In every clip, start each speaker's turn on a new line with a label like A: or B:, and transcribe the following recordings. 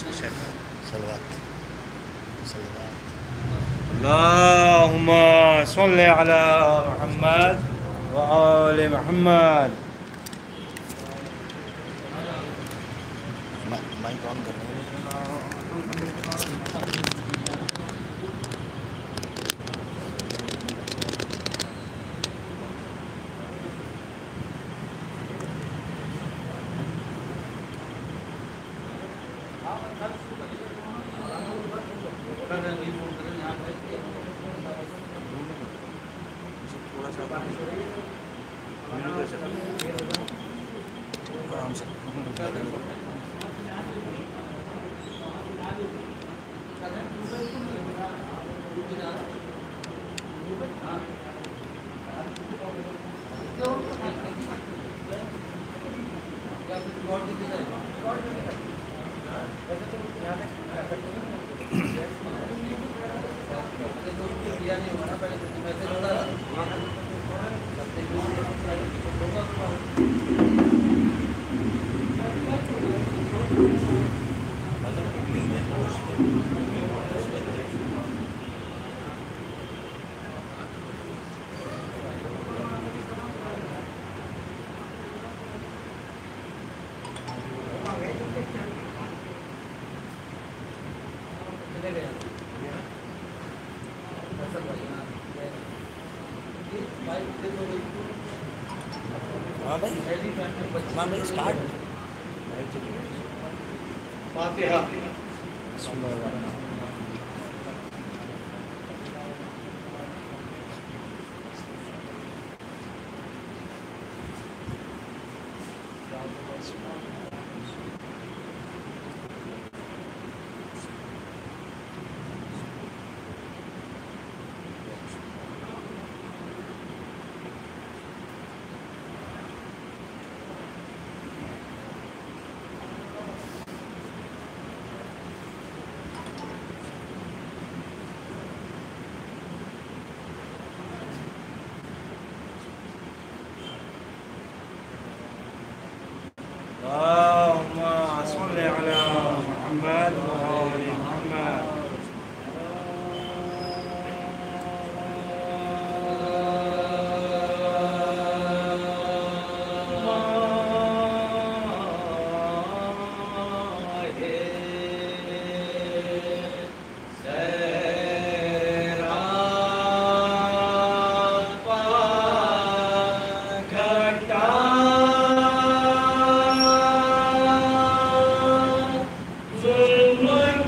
A: اللهم صل على محمد وآل محمد.
B: مائک آن کرنا آرام سے. ہاں بھائی ہاں بھائی اسٹارٹ.
A: فاتحہ.
B: بسم اللہ الرحمن الرحیم.
A: اللهم صل على محمد وآل محمد. Zulmun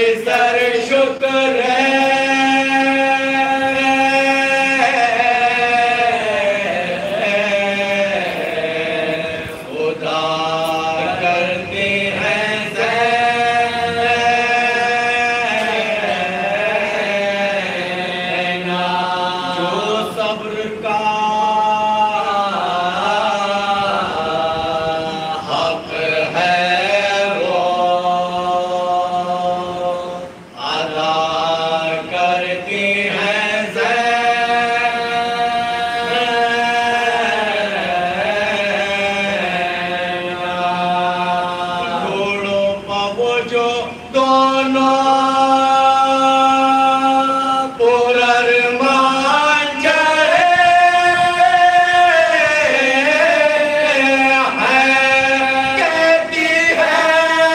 A: سر شکر خدا کرتے ہیں زینا جو صبر کا حق ہے وہ ادا کرتی ہیں زینا گھوڑوں پہ وہ جو دونوں پرارمان چڑھے ہیں کہتی ہے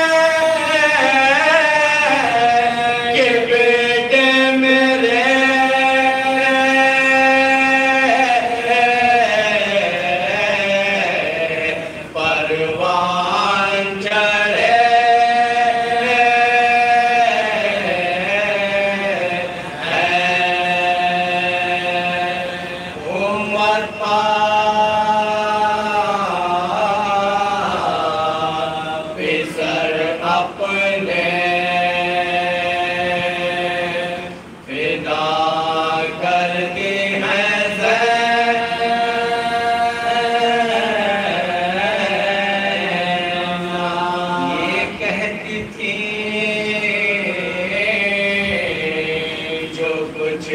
A: کہ بیٹے میرے پروان چڑھے امت پسر اپنے فدا کرتی ہیں زینا یہ کہتی تھی جو کچھ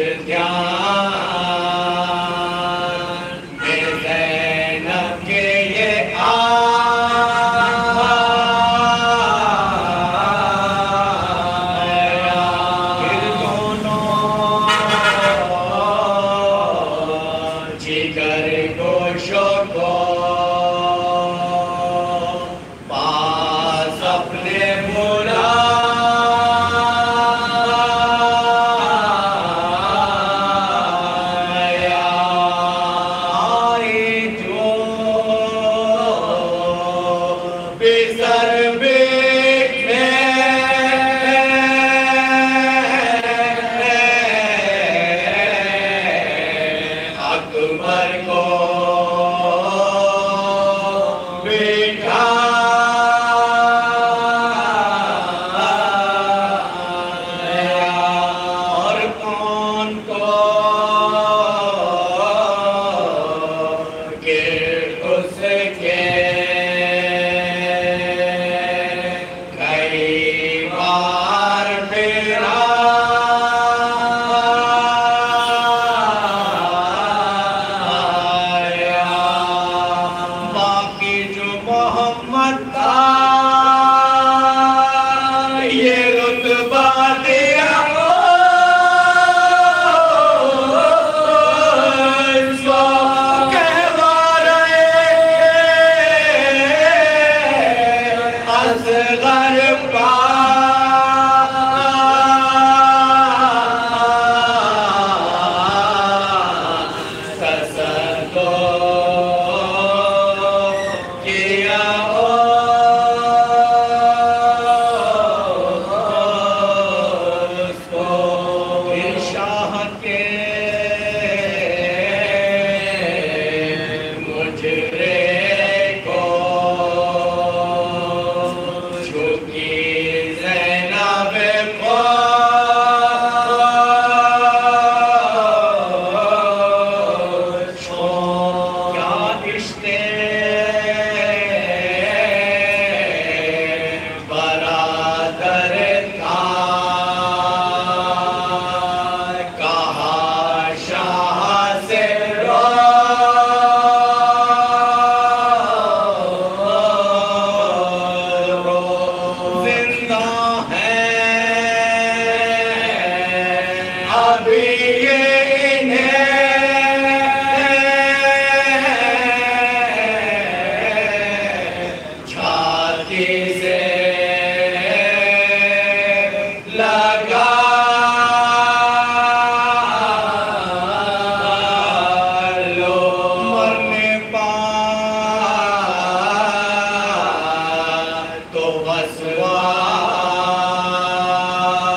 A: دھیان میں زینب کے یہ آیا پھر دونوں جگر گوشوں کو پاس اپنے بلایا آئی جو بسر بیٹھے اکبر کو بیٹھا اور کون کو کہ اس کے کئی بار پھرا باقی جو محمد تھا یہ رتبہ دیا اس کو کہوا رہے اصغر کیا اس کو پھر شاہ کے مجرے کو جھکی زینب کو کیا رشتے برادر تھا کہا شاہ سے رو زندہ ہے ابھی یہ انہیں چھاتی سے لگا لو مرنے پا تو بس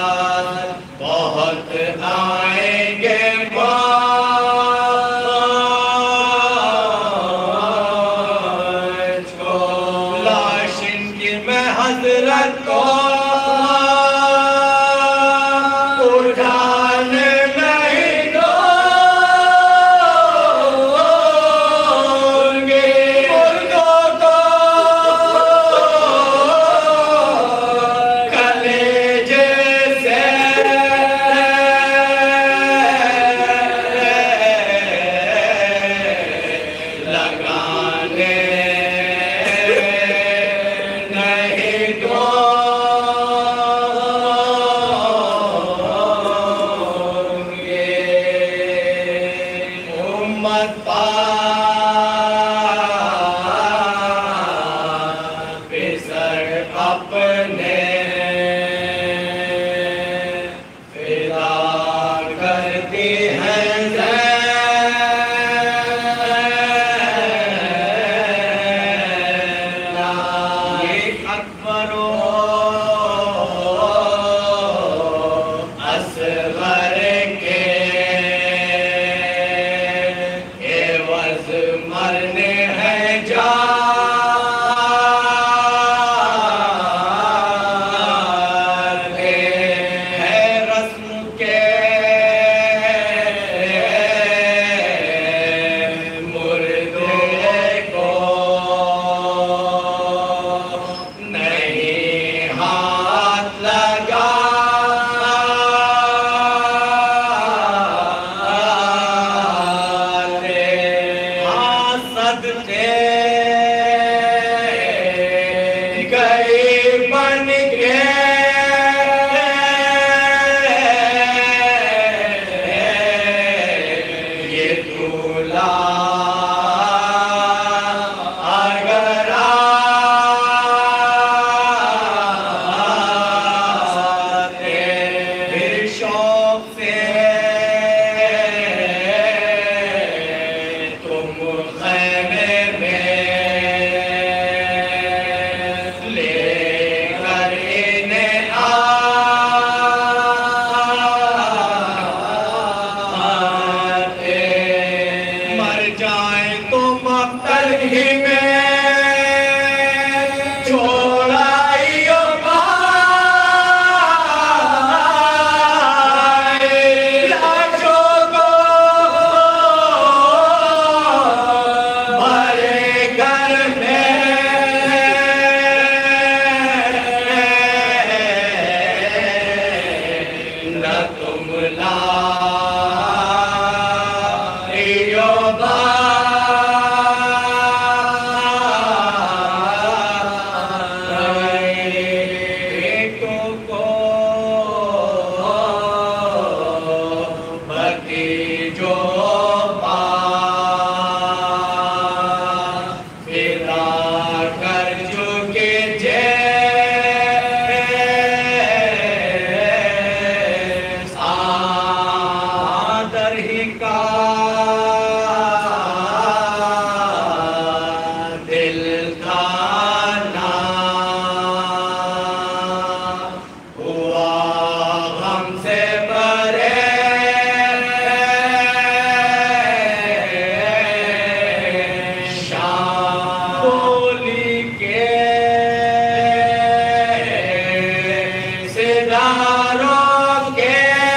A: دیداروں کے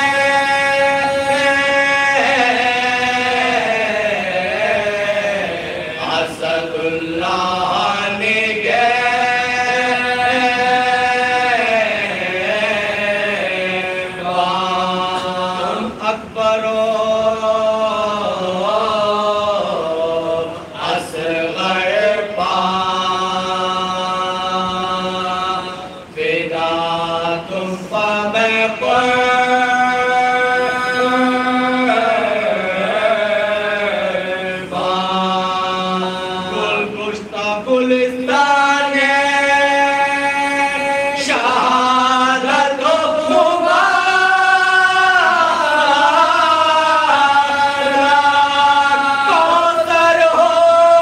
A: اسد اللہ نگہبان اکبر و اصغر پاک فدا تم پا میں قربان گل گشتہ گلستان شہادت و مبارک کوثر ہو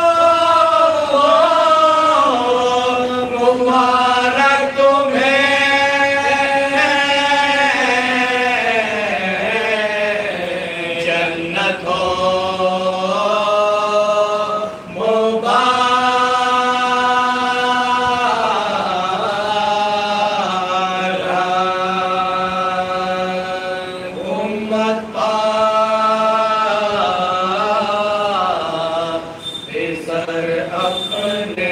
A: مبارک تمہیں جنت ہو مبارک امت پاک بسر اپنے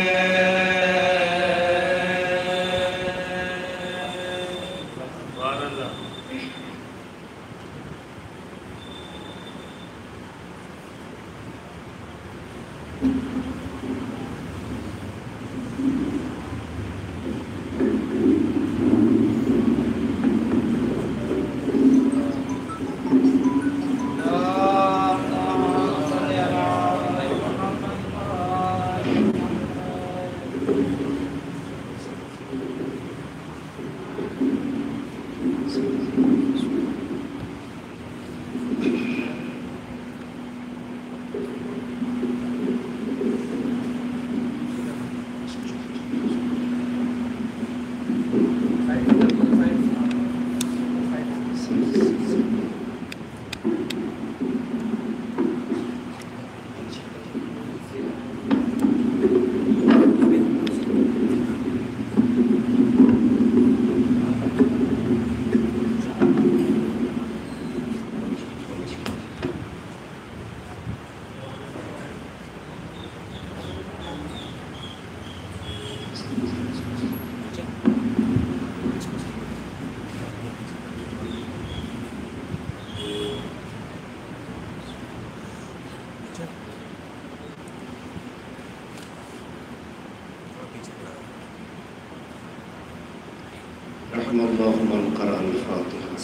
C: رحم الله من قرأ الفاتحة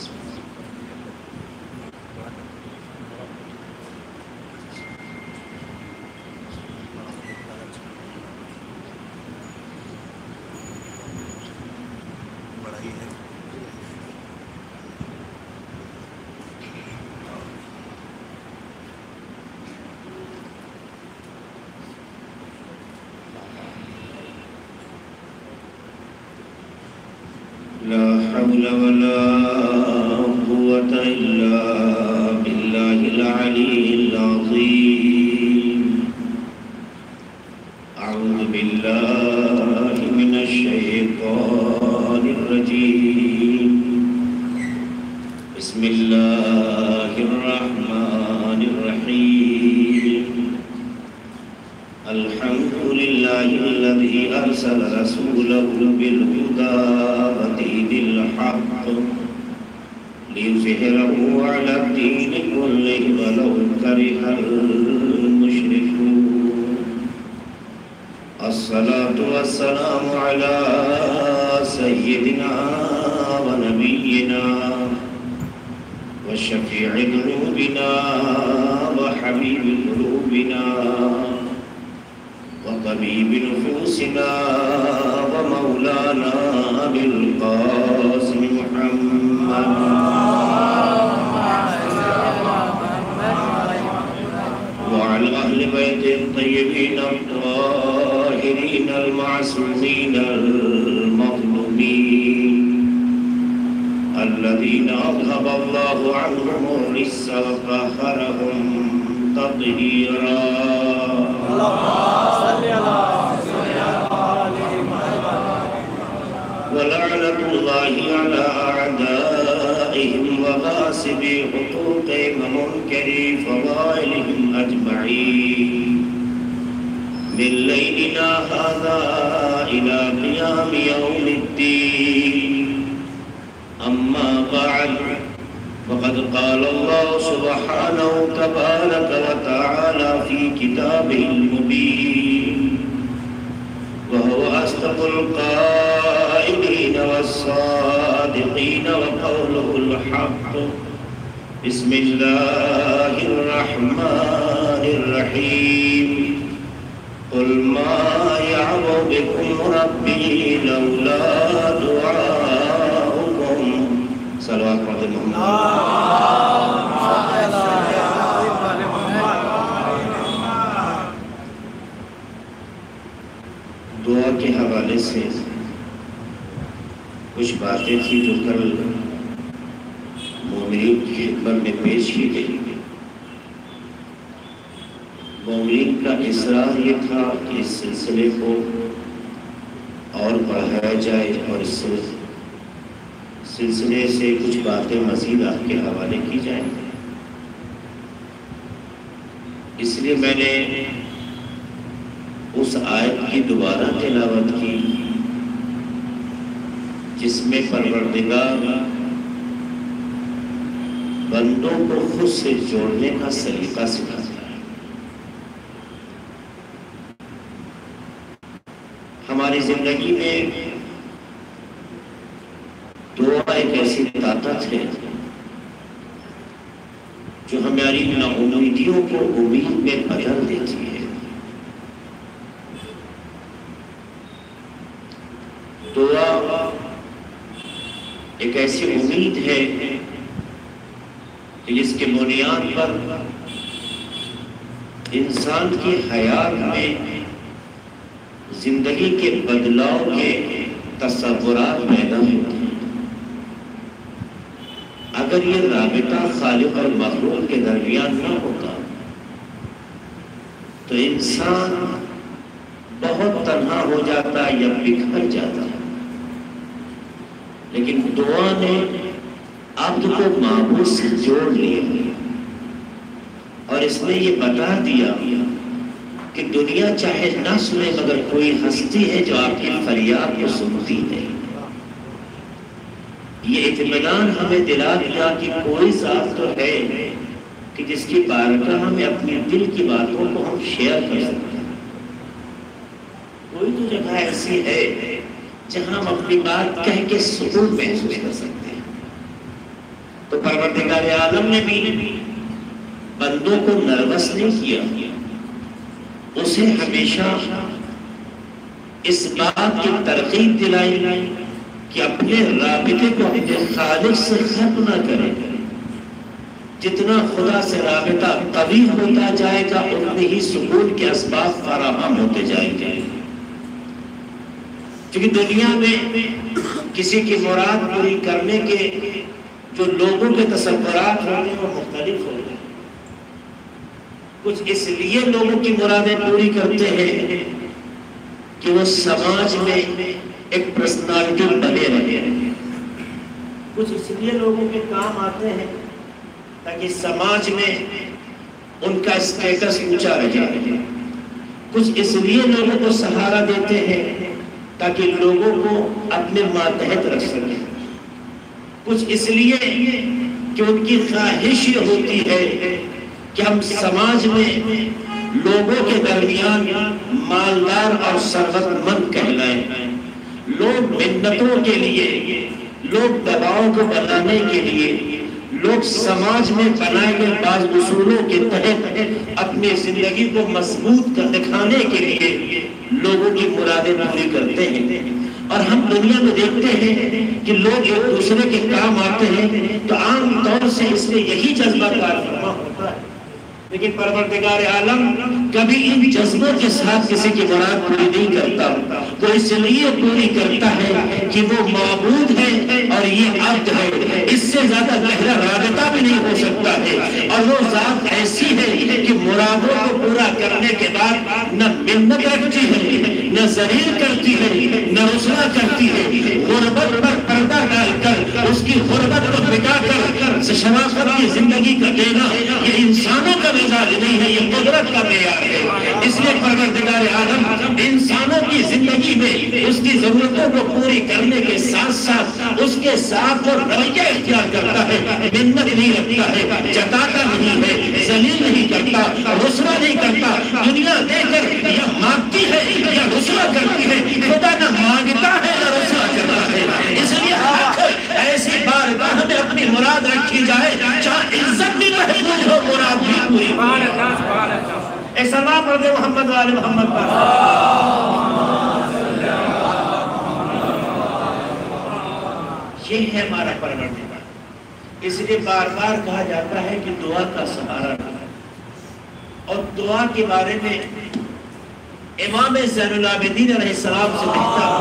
C: لا حول ولا قوة إلا بالله العلي العظيم أعوذ بالله من الشيطان الرجيم بسم الله الرحمن الرحيم الحمد لله الذي أرسل رسوله بالهدى ودين الحق ليظهره على الدين كله ولو كره المشركون الصلاة والسلام على سيدنا ونبينا وشفيع ذنوبنا وحبيب قلوبنا وطبيب نفوسنا ومولانا بالقاسم محمد وعلى أهل بيت الطيبين الطاهرين المعصومين المظلومين الذين أذهب الله عنهم الرجس وطهرهم تطهيرا ولعنة الله على أعدائهم وغاصبي حقوقهم ومنكري فضائلهم أجمعين من ليلنا هذا إلى قيام يوم الدين. أما بعد فقد قال الله سبحانه تبارك وتعالى في كتابه المبين وهو أصدق القائلين والصادقين وقوله الحق. بسم الله الرحمن الرحيم. قل ما يعبأ بكم ربي لولا دعاؤكم. صلوات محمد. دعا کے حوالے سے کچھ باتیں تھی جو کل مومنین کی خدمت میں پیش کی گئی. مومنین کا اصرار یہ تھا کہ اس سلسلے کو اور بڑھایا جائے اور اس سلسلے سے کچھ باتیں مزید آپ کے حوالے کی جائیں. اس لیے میں نے اس آیت کی دوبارہ تلاوت کی جس میں پروردگار بندوں کو خود سے جوڑنے کا سلیقہ سکھاتا ہے. ہماری زندگی میں دعا ایک ایسی طاقت ہے جو ہماری ناامیدیوں کو امید میں بدل دیتی ہے. دعا ایک ایسی امید ہے کہ جس کے بنیاد پر انسان کی حیات میں زندگی کے بدلاؤ کے تصورات پیدا ہوتے ہیں. اگر یہ رابطہ خالق اور مخلوق کے درمیان نہ ہوتا تو انسان بہت تنہا ہو جاتا یا بکھر جاتا. لیکن دعا نے عبد کو معبود سے جوڑ لیا اور اس نے یہ بتا دیا کہ دنیا چاہے نہ سنے مگر کوئی ہستی ہے جو آپ کی فریاد کو سنتی ہے. یہ اطمینان ہمیں دلا دیا کہ کوئی ذات تو ہے کہ جس کی بارگاہ ہمیں اپنے دل کی باتوں کو ہم شیئر کر سکتے ہیں. کوئی تو جگہ ایسی ہے جہاں ہم اپنی بات کہہ کے سکون محسوس کر سکتے ہیں. تو پروردگار عالم نے بھی بندوں کو نروس نہیں کیا. اسے ہمیشہ اس بات کی ترغیب دلائی کہ اپنے رابطے کو اپنے خالق سے ختم نہ کریں. جتنا خدا سے رابطہ قوی ہوتا جائے گا اتنے ہی سکون کے اسباب فراہم ہوتے جائیں گے. کیونکہ دنیا میں کسی کی مراد پوری کرنے کے جو لوگوں کے تصورات ہوتے ہیں وہ مختلف ہوتے ہیں. کچھ اس لیے لوگوں کی مرادیں پوری کرتے ہیں کہ وہ سماج میں ایک پرسنالٹی بنے رہے. کچھ اس لیے لوگوں کے کام آتے ہیں تاکہ سماج میں ان کا اسٹیٹس اونچا رہے. کچھ اس لیے لوگوں کو سہارا دیتے ہیں تاکہ لوگوں کو اپنے ماتحت رکھ سکیں. کچھ اس لیے کہ ان کی خواہش یہ ہوتی ہے کہ ہم سماج میں لوگوں کے درمیان مالدار اور ثروت مند کہلائیں. لوگ منتوں کے لیے، لوگ دباؤ کو بنانے کے لیے، لوگ سماج میں بنائے گئے بعض اصولوں کے تحت اپنی زندگی کو مضبوط کر دکھانے کے لیے لوگوں کی مرادیں پوری کرتے ہیں. اور ہم دنیا میں دیکھتے ہیں کہ لوگ ایک دوسرے کے کام آتے ہیں تو عام طور سے اس میں یہی جذبہ کار فرما ہوتا ہے. لیکن پروردگار عالم کبھی ان جذبوں کے ساتھ کسی کی مراد پوری نہیں کرتا. وہ اس لیے پوری کرتا ہے کہ وہ معبود ہے اور یہ عبد ہے. اس سے سے زیادہ گہرا رابطہ بھی نہیں ہو سکتا ہے، اور وہ ذات ایسی ہے کہ مرادوں کو پورا کرنے کے بعد نہ منت رکھتی ہے، نہ ذلیل کرتی ہے، نہ رسوا کرتی ہے، غربت پر پردہ ڈال کر اس کی غربت کو مٹا کر شرافت کی زندگی کا دینا، یہ انسانوں کا مزاج نہیں ہے، یہ قدرت کا معیار ہے۔ اس لیے پروردگار عالم انسانوں کی زندگی میں اس کی ضرورتوں کو پوری کرنے کے ساتھ ساتھ اس کے ساتھ اور رویہ اختیار کرتا ہے، منت نہیں رکھتا ہے، جتاتا نہیں ہے، ذلیل نہیں کرتا، رسوا نہیں کرتا۔ دنیا دے کر یا مانگتی ہے یا رسوا کرتی ہے، خدا نہ مانگتا ہے نہ رسوا کرتا ہے۔ اس لیے ایسی بارگاہ میں اپنی مراد رکھی جائے، چاہے عزت بھی محفوظ ہو، مراد بھی پوری ہو۔ اے سلام پڑھ دے محمد وآل محمد پر۔ یہ ہے ہمارا پروردگار۔ اس لیے بار بار کہا جاتا ہے کہ دعا کا سہارا رہا، اور دعا کے بارے میں امام زین العابدین علیہ السلام سے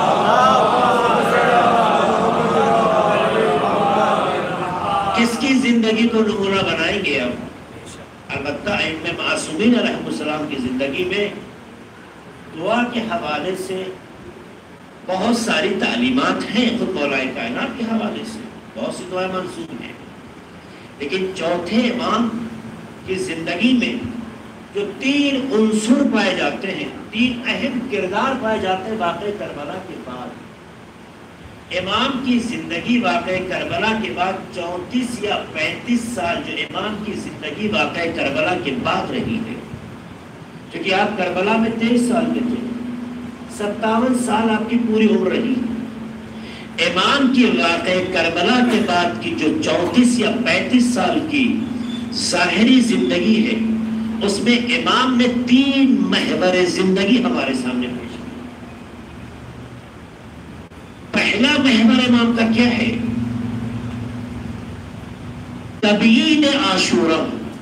C: کس کی زندگی کو نمونہ بنائیں گے اب؟ البتہ ائمہ معصومین علیہ السلام کی زندگی میں دعا کے حوالے سے بہت ساری تعلیمات ہیں، خود مولا کائنات کے حوالے سے بہت سی دعائیں منسوب ہیں، لیکن چوتھے امام کی زندگی میں جو 3 عنصر پائے جاتے ہیں، 3 اہم کردار پائے جاتے ہیں واقعہ کربلا کے بعد۔ امام کی زندگی واقعہ کربلا کے بعد 34 یا 35 سال جو امام کی زندگی واقعہ کربلا کے بعد رہی ہے، کیونکہ آپ کربلا میں 23 سال کے تھے، 57 سال آپ کی پوری عمر رہی۔ امام کی واقعہ کربلا کے بعد کی جو 34 یا 35 سال کی ظاہری زندگی ہے، اس میں امام نے 3 محور زندگی ہمارے سامنے پیش کی۔ پہلا محور امام کا کیا ہے؟ تبیین عاشورہ،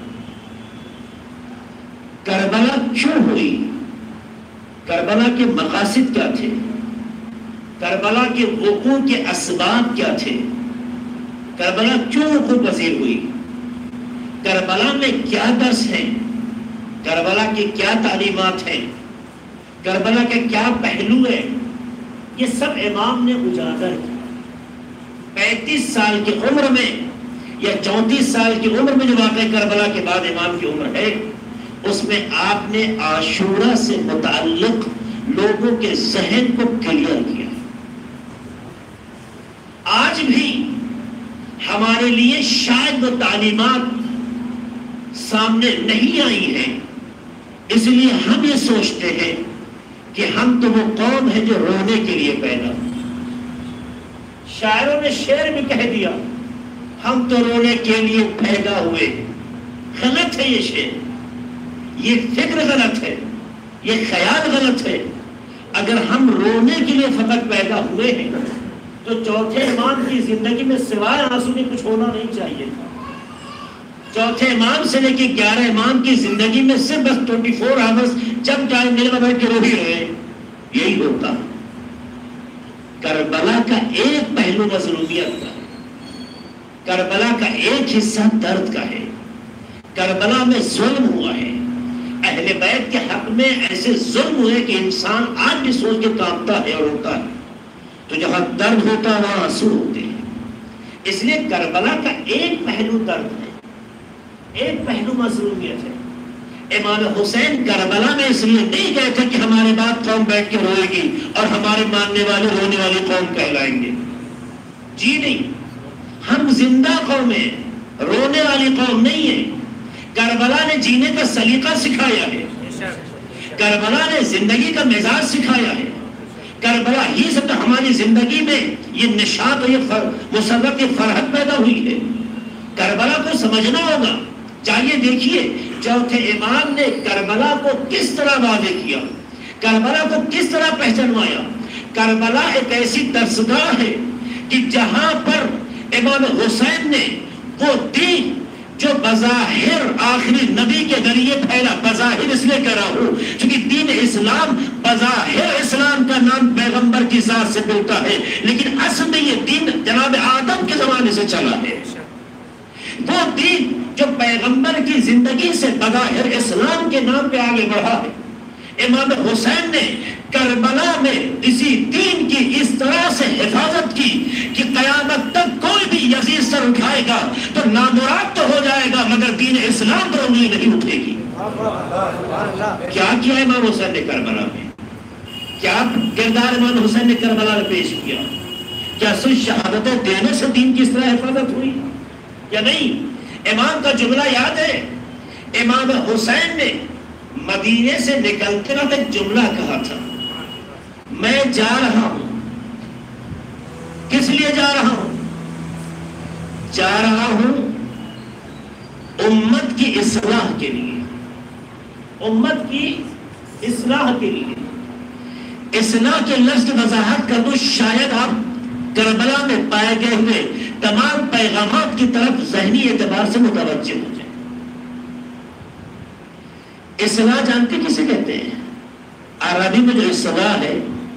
C: کربلا کیوں ہوئی، کربلا کے مقاصد کیا تھے، کربلا کے وقوع کے اسباب کیا تھے، کربلا کیوں وقوع پذیر ہوئی، کربلا میں کیا درس ہیں، کربلا کی کیا تعلیمات ہیں، کربلا کے کیا پہلو ہیں، یہ سب امام نے اجاگر کیا۔ 35 سال کی عمر میں یا 34 سال کی عمر میں جو واقعہ کربلا کے بعد امام کی عمر ہے، اس میں آپ نے عاشورہ سے متعلق لوگوں کے ذہن کو کلیئر کیا۔ آج بھی ہمارے لیے شاید وہ تعلیمات سامنے نہیں آئی ہیں، اس لیے ہم یہ سوچتے ہیں کہ ہم تو وہ قوم ہے جو رونے کے لیے پیدا ہوئی۔ شاعروں نے شعر بھی کہہ دیا، ہم تو رونے کے لیے پیدا ہوئے۔ غلط ہے یہ شعر، یہ فکر غلط ہے، یہ خیال غلط ہے۔ اگر ہم رونے کے لیے فقط پیدا ہوئے ہیں تو چوتھے امام کی زندگی میں سوائے آنسو کے کچھ ہونا نہیں چاہیے تھا۔ چوتھے امام سے لے کے 11 امام کی زندگی میں صرف بس 24 آورز جب چاہے میرے میں بیٹھ کے رو ہی رہے، یہی ہوتا۔ کربلا کا ایک پہلو مظلومیت کا ہے، کربلا کا ایک حصہ درد کا ہے، کربلا میں ظلم ہوا ہے، اہل بیت کے حق میں ایسے ظلم ہوئے کہ انسان آج بھی سوچ کے کانپتا ہے اور روتا ہے۔ تو جہاں درد ہوتا ہے وہاں آنسو ہوتے ہیں۔ اس لیے کربلا کا ایک پہلو درد ہے، ایک پہلو مظلومیت ہے۔ امام حسین کربلا میں اس لیے نہیں گئے تھے کہ ہمارے بعد قوم بیٹھ کے روئے گی اور ہمارے ماننے والے رونے والی قوم کہلائیں گے، جی نہیں، ہم زندہ قوم ہیں، رونے والی قوم نہیں ہے۔ کربلا نے جینے کا سلیقہ سکھایا ہے، کربلا نے زندگی کا مزاج سکھایا ہے، کربلا ہی سے تو ہماری زندگی میں یہ نشاط اور یہ مسرت، یہ فرحت پیدا ہوئی ہے۔ کربلا کو سمجھنا ہوگا۔ چاہیے دیکھیے چوتھے امام نے کربلا کو کس طرح واضح کیا، کربلا کو کس طرح پہچانوایا۔ کربلا ایک ایسی درسگاہ ہے کہ جہاں پر امام حسین نے وہ دین جو بظاہر آخری نبی کے ذریعے پھیلا، بظاہر اس لیے کہہ رہا ہوں کیونکہ دین اسلام بظاہر اسلام کا نام پیغمبر کی ذات سے ملتا ہے، لیکن اصل میں یہ دین جناب آدم کے زمانے سے چلا ہے۔ وہ دین جو پیغمبر کی زندگی سے بغیر اسلام کے نام پہ آگے بڑھا ہے. امام حسین نے کربلا میں اسی دین کی اس طرح سے حفاظت کی کہ قیامت تک کوئی بھی یزید سر اٹھائے گا تو نامراد تو ہو جائے گا مگر دین اسلام پر انگلی نہیں اٹھے گی. کیا کیا امام حسین نے کربلا میں؟ کیا کردار امام حسین نے کربلا میں پیش کیا؟ کیا صرف شہادتیں دینے سے دین کی اس طرح حفاظت ہوئی یا نہیں؟ امام کا جملہ یاد ہے؟ امام حسین نے مدینے سے نکلتے وقت ایک جملہ کہا تھا، میں جا رہا ہوں. کس لیے جا رہا ہوں؟ جا رہا ہوں امت کی اصلاح کے لیے. امت کی اصلاح کے لیے. اصلاح کے لفظ کی وضاحت کر دوں، شاید آپ کربلا میں پائے گئے ہوئے تمام پیغامات کی طرف ذہنی اعتبار سے متوجہ ہو جائیں. اصلاح جانتے کسے کہتے ہیں؟ عربی میں جو اصلاح ہے،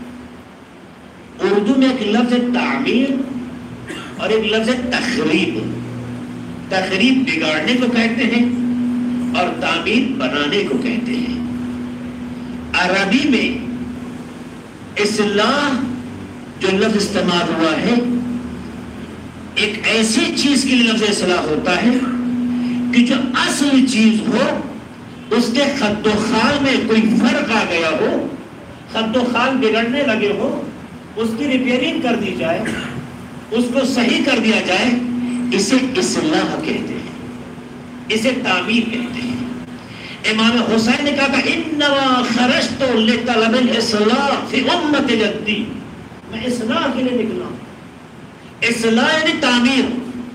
C: اردو میں ایک لفظ ہے تعمیر اور ایک لفظ ہے تخریب. تخریب بگاڑنے کو کہتے ہیں اور تعمیر بنانے کو کہتے ہیں. عربی میں اصلاح جو لفظ استعمال ہوا ہے، ایک ایسی چیز کے لیے لفظ اصلاح ہوتا ہے کہ جو اصل چیز ہو اس کے خد و خال میں کوئی فرق آ گیا ہو، خد و خال بگڑنے لگے ہو، اس کی ریپیئرنگ کر دی جائے، اس کو صحیح کر دیا جائے، اسے اصلاح کہتے ہیں، اسے تعمیر کہتے ہیں. امام حسین نے کہا کہ انما خرجت لطلب الاصلاح فی امت جدی، میں اصلاح کے لیے نکلا ہوں. اصلاح یعنی تعمیر.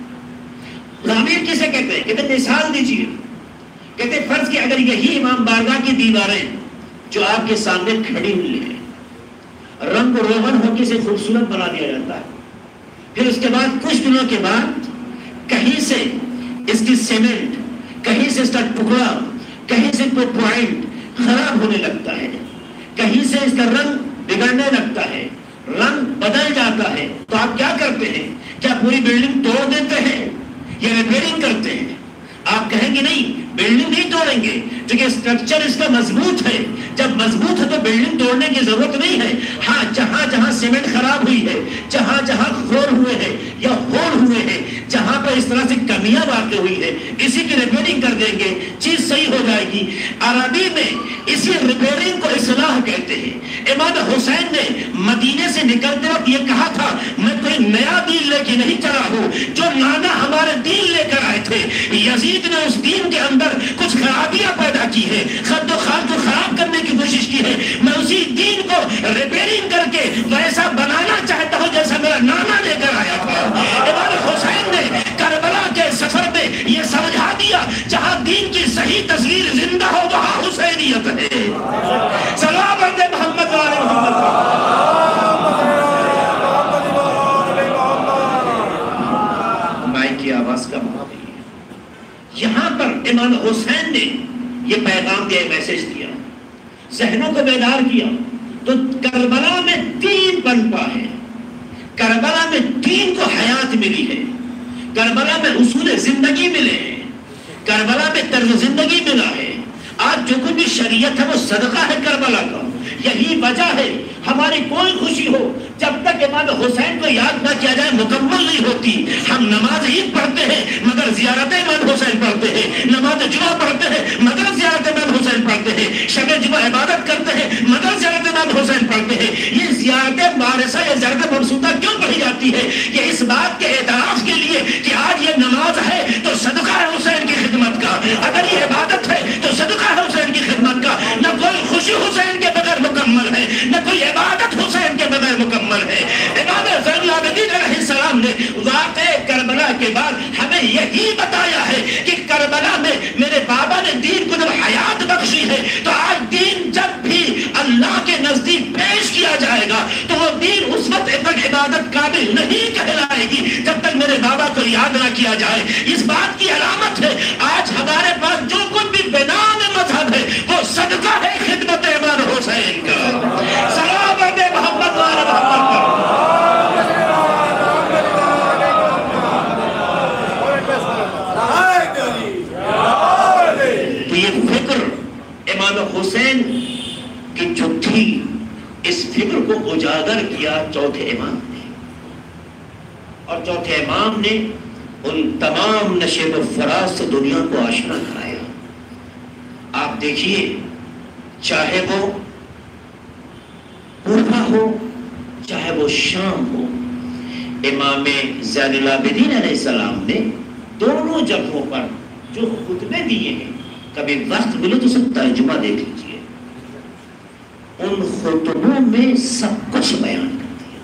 C: تعمیر کسے کہتے ہیں؟ کہتے ہیں مثال دیجیے. کہتے ہیں فرض کہ اگر یہی امام بارگاہ کی دیواریں جو آپ کے سامنے کھڑی ہوئی ہیں، رنگ روغن ہو کے اسے خوبصورت بنا دیا جاتا ہے، پھر اس کے بعد کچھ دنوں کے بعد کہیں سے اس کی سیمنٹ، کہیں سے اس کا ٹکڑا، کہیں سے کوئی پوائنٹ خراب ہونے لگتا ہے، کہیں سے اس کا رنگ بگڑنے لگتا ہے، رنگ بدل جاتا ہے، تو آپ کیا کرتے ہیں؟ کیا پوری بلڈنگ توڑ دیتے ہیں یا ریپیئرنگ کرتے ہیں؟ آپ کہیں گے نہیں، بلڈنگ نہیں توڑیں گے کیونکہ اسٹرکچر اس کا مضبوط ہے. جب مضبوط ہے تو بلڈنگ توڑنے کی ضرورت نہیں ہے. ہاں، جہاں جہاں سیمنٹ خراب ہوئی ہے، جہاں جہاں خور ہوئے ہیں یا ہول ہوئے ہیں، جہاں پر اس طرح سے کمیاں واقع ہوئی ہے، اسی کی ریپیئرنگ کر دیں گے، چیز صحیح ہو جائے گی. عربی میں اسی ریپیئرنگ کو اصلاح کہتے ہیں. امام حسین نے مدینے سے نکلتے وقت یہ کہا تھا، میں کوئی نیا دین لے کے نہیں چلا ہوں، جو نانا ہمارے دین لے کر آئے تھے. یزید نے اس دین کے اندر کچھ خرابیاں پیدا کی ہیں، خد و خال کو خراب کرنے کی کوشش کی ہے. میں اسی دین کو ریپیئرنگ کر کے ویسا بنانا چاہتا ہوں جیسا میرا نانا لے کر آیا تھا. امام حسین نے کربلا کے سفر میں یہ سمجھا دیا، جہاں دین کی صحیح تصویر زندہ ہو وہاں حسینیت ہے. سلام علیہ محمد و آل محمد. مائک کی آواز کم ہو گئی ہے. یہاں پر امام حسین نے یہ پیغام دیا، میسج دیا، ذہنوں کو بیدار کیا. تو کربلا میں دین بنپا ہے، کربلا میں دین کو حیات ملی ہے، کربلا میں اصول زندگی ملے ہیں، کربلا میں طرز زندگی ملا ہے. آج جو کچھ بھی شریعت ہے وہ صدقہ ہے کربلا کا. یہی وجہ ہے ہماری کوئی خوشی ہو جب تک امام حسین کو یاد نہ کیا جائے مکمل نہیں ہوتی. ہم نماز عید پڑھتے ہیں مگر زیارت امام حسین پڑھتے ہیں، نماز جمعہ پڑھتے ہیں مگر زیارت امام حسین پڑھتے ہیں، شب جمعہ عبادت کرتے ہیں مگر زیارت امام حسین پڑھتے ہیں. یہ زیارت وارثہ یا زیارت مبسوطہ کیوں پڑھی جاتی ہے؟ یہ اس بات کے اعتراف کے لیے کہ آج یہ نماز ہے تو صدقہ ہے حسین کی خدمت کا، اگر یہ عبادت ہے تو صدقہ ہے حسین کی خدمت کا. نہ کوئی خوشی حسین کے بغیر مکمل ہے، نہ کوئی عبادت حسین کے بغیر مکمل ہے. امام زین العابدین علیہ السلام نے واقع کربلا کے بعد ہمیں یہی بتایا ہے کہ کربلا میں میرے بابا نے دین کو جب حیات بخشی ہے تو آج دین جب بھی اللہ کے نزدیک پیش کیا جائے گا تو وہ دین اس وقت تک عبادت قابل نہیں کہلائے گی جب تک میرے بابا کو یاد نہ کیا جائے. اس بات کی علامت ہے آج ہمارے پاس جو کچھ بھی بنام مذہب ہے وہ صدقہ ہے خدمت امام حسین کا. سلام علیہ محمد و آل محمد. کو اجاگر کیا چوتھے امام نے، اور چوتھے امام نے ان تمام نشیب و فراز سے دنیا کو آشنا کرایا۔ آپ دیکھیے، چاہے وہ کوفہ ہو چاہے وہ شام ہو، امام زین العابدین علیہ السلام نے دونوں جگہوں پر جو خطبے دیے ہیں، کبھی وقت ملے تو سب ترجمہ دیکھ لیجیے، ان خطبوں میں سب کچھ بیان کر دیا،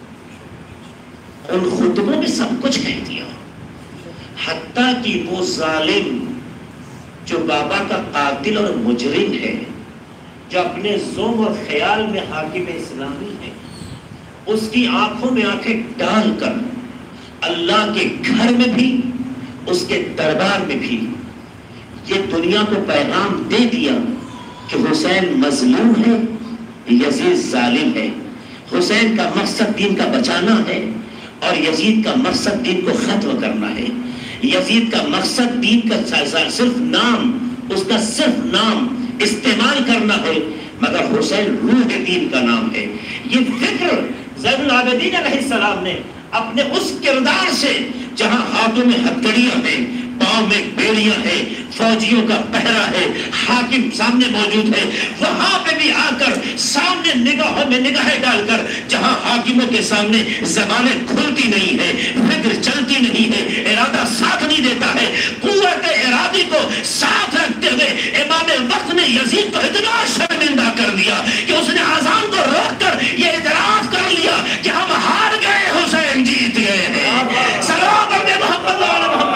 C: ان خطبوں میں سب کچھ کہہ دیا، حتیٰ کہ وہ ظالم جو بابا کا قاتل اور مجرم ہے، جو اپنے ذوق اور خیال میں حاکم اسلامی ہے، اس کی آنکھوں میں آنکھیں ڈال کر اللہ کے گھر میں بھی اس کے دربار میں بھی یہ دنیا کو پیغام دے دیا کہ حسین مظلوم ہے، یزید ظالم ہے، حسین کا مقصد دین کا بچانا ہے اور یزید کا مقصد دین کو ختم کرنا ہے۔ یزید کا مقصد دین کا صرف نام، اس کا صرف نام استعمال کرنا ہے، مگر حسین روح دین کا نام ہے۔ یہ فکر زین العابدین علیہ السلام نے اپنے اس کردار سے، جہاں ہاتھوں میں ہتھکڑیاں ہیں، پاؤں میں بیڑیاں ہیں، فوجیوں کا پہرا ہے، حاکم سامنے موجود ہے، وہاں پہ بھی آ کر سامنے نگاہوں میں نگاہیں ڈال کر، جہاں حاکموں کے سامنے زبانیں کھلتی نہیں ہے، فکر چلتی نہیں ہے، ارادہ ساتھ نہیں دیتا ہے، قوت ارادی کو ساتھ رکھتے ہوئے امام وقت نے یزید کو اتنا شرمندہ کر دیا کہ اس نے اذان کو روک کر یہ اعتراف کر لیا کہ ہم ہار گئے، حسین جیت گئے ہیں۔ سلام پڑھتے محمد وعلی محمد۔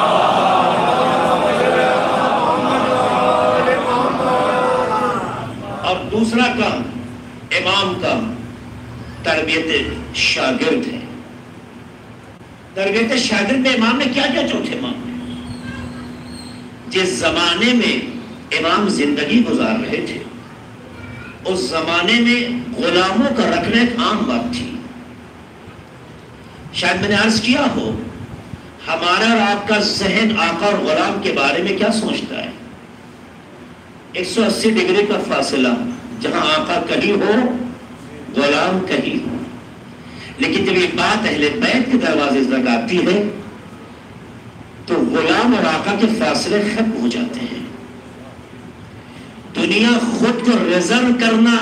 C: اور دوسرا کام امام کا تربیت شاگرد ہے۔ تربیت شاگرد میں امام نے کیا کیا چوتھے امام نے؟ جس زمانے میں امام زندگی گزار رہے تھے، اس زمانے میں غلاموں کا رکھنا ایک عام بات تھی۔ شاید میں نے عرض کیا ہو، ہمارا اور آپ کا ذہن آقا اور غلام کے بارے میں کیا سوچتا ہے؟ 180 ڈگری کا فاصلہ، جہاں آقا کہیں ہو غلام کہیں ہو۔ لیکن جب یہ بات اہل بیت کے دروازے تک آتی ہے تو غلام اور آقا کے فاصلے ختم ہو جاتے ہیں۔ دنیا خود کو ریزرو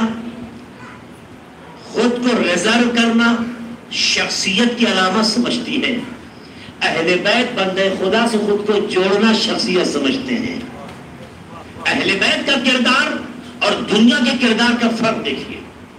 C: کرنا شخصیت کی علامت سمجھتی ہے، اہل بیت بندے خدا سے خود کو جوڑنا شخصیت سمجھتے ہیں۔ اہل بیت کا کردار اور دنیا کے کردار کا فرق دیکھیے۔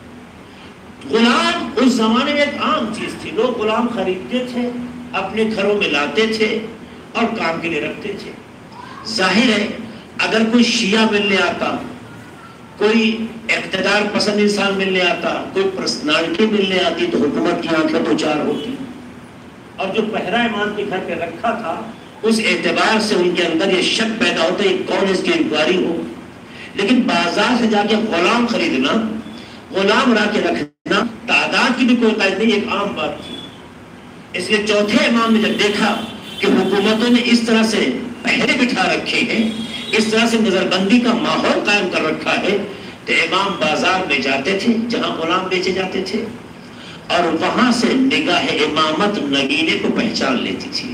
C: غلام اس زمانے میں ایک عام چیز تھی، لوگ غلام خریدتے تھے، اپنے گھروں میں لاتے تھے اور کام کے لیے رکھتے تھے۔ ظاہر ہے اگر کوئی شیعہ ملنے آتا، کوئی اقتدار پسند انسان ملنے آتا، کوئی پرسنالٹی ملنے آتی تو حکومت کی آنکھیں تو چار ہوتی، اور جو پہرا امام کے گھر پہ رکھا تھا اس اعتبار سے ان کے اندر یہ شک پیدا ہوتا ہے کون اس کی انکوائری ہو۔ لیکن بازار سے جا کے غلام خریدنا، غلام لا کے رکھنا، تعداد کی بھی کوئی قید نہیں، ایک عام بات تھی۔ اس لیے چوتھے امام نے جب دیکھا کہ حکومتوں نے اس طرح سے پہرے بٹھا رکھے ہیں، اس طرح سے نظر بندی کا ماحول قائم کر رکھا ہے، تو امام بازار میں جاتے تھے جہاں غلام بیچے جاتے تھے، اور وہاں سے نگاہ امامت نگینے کو پہچان لیتی تھی۔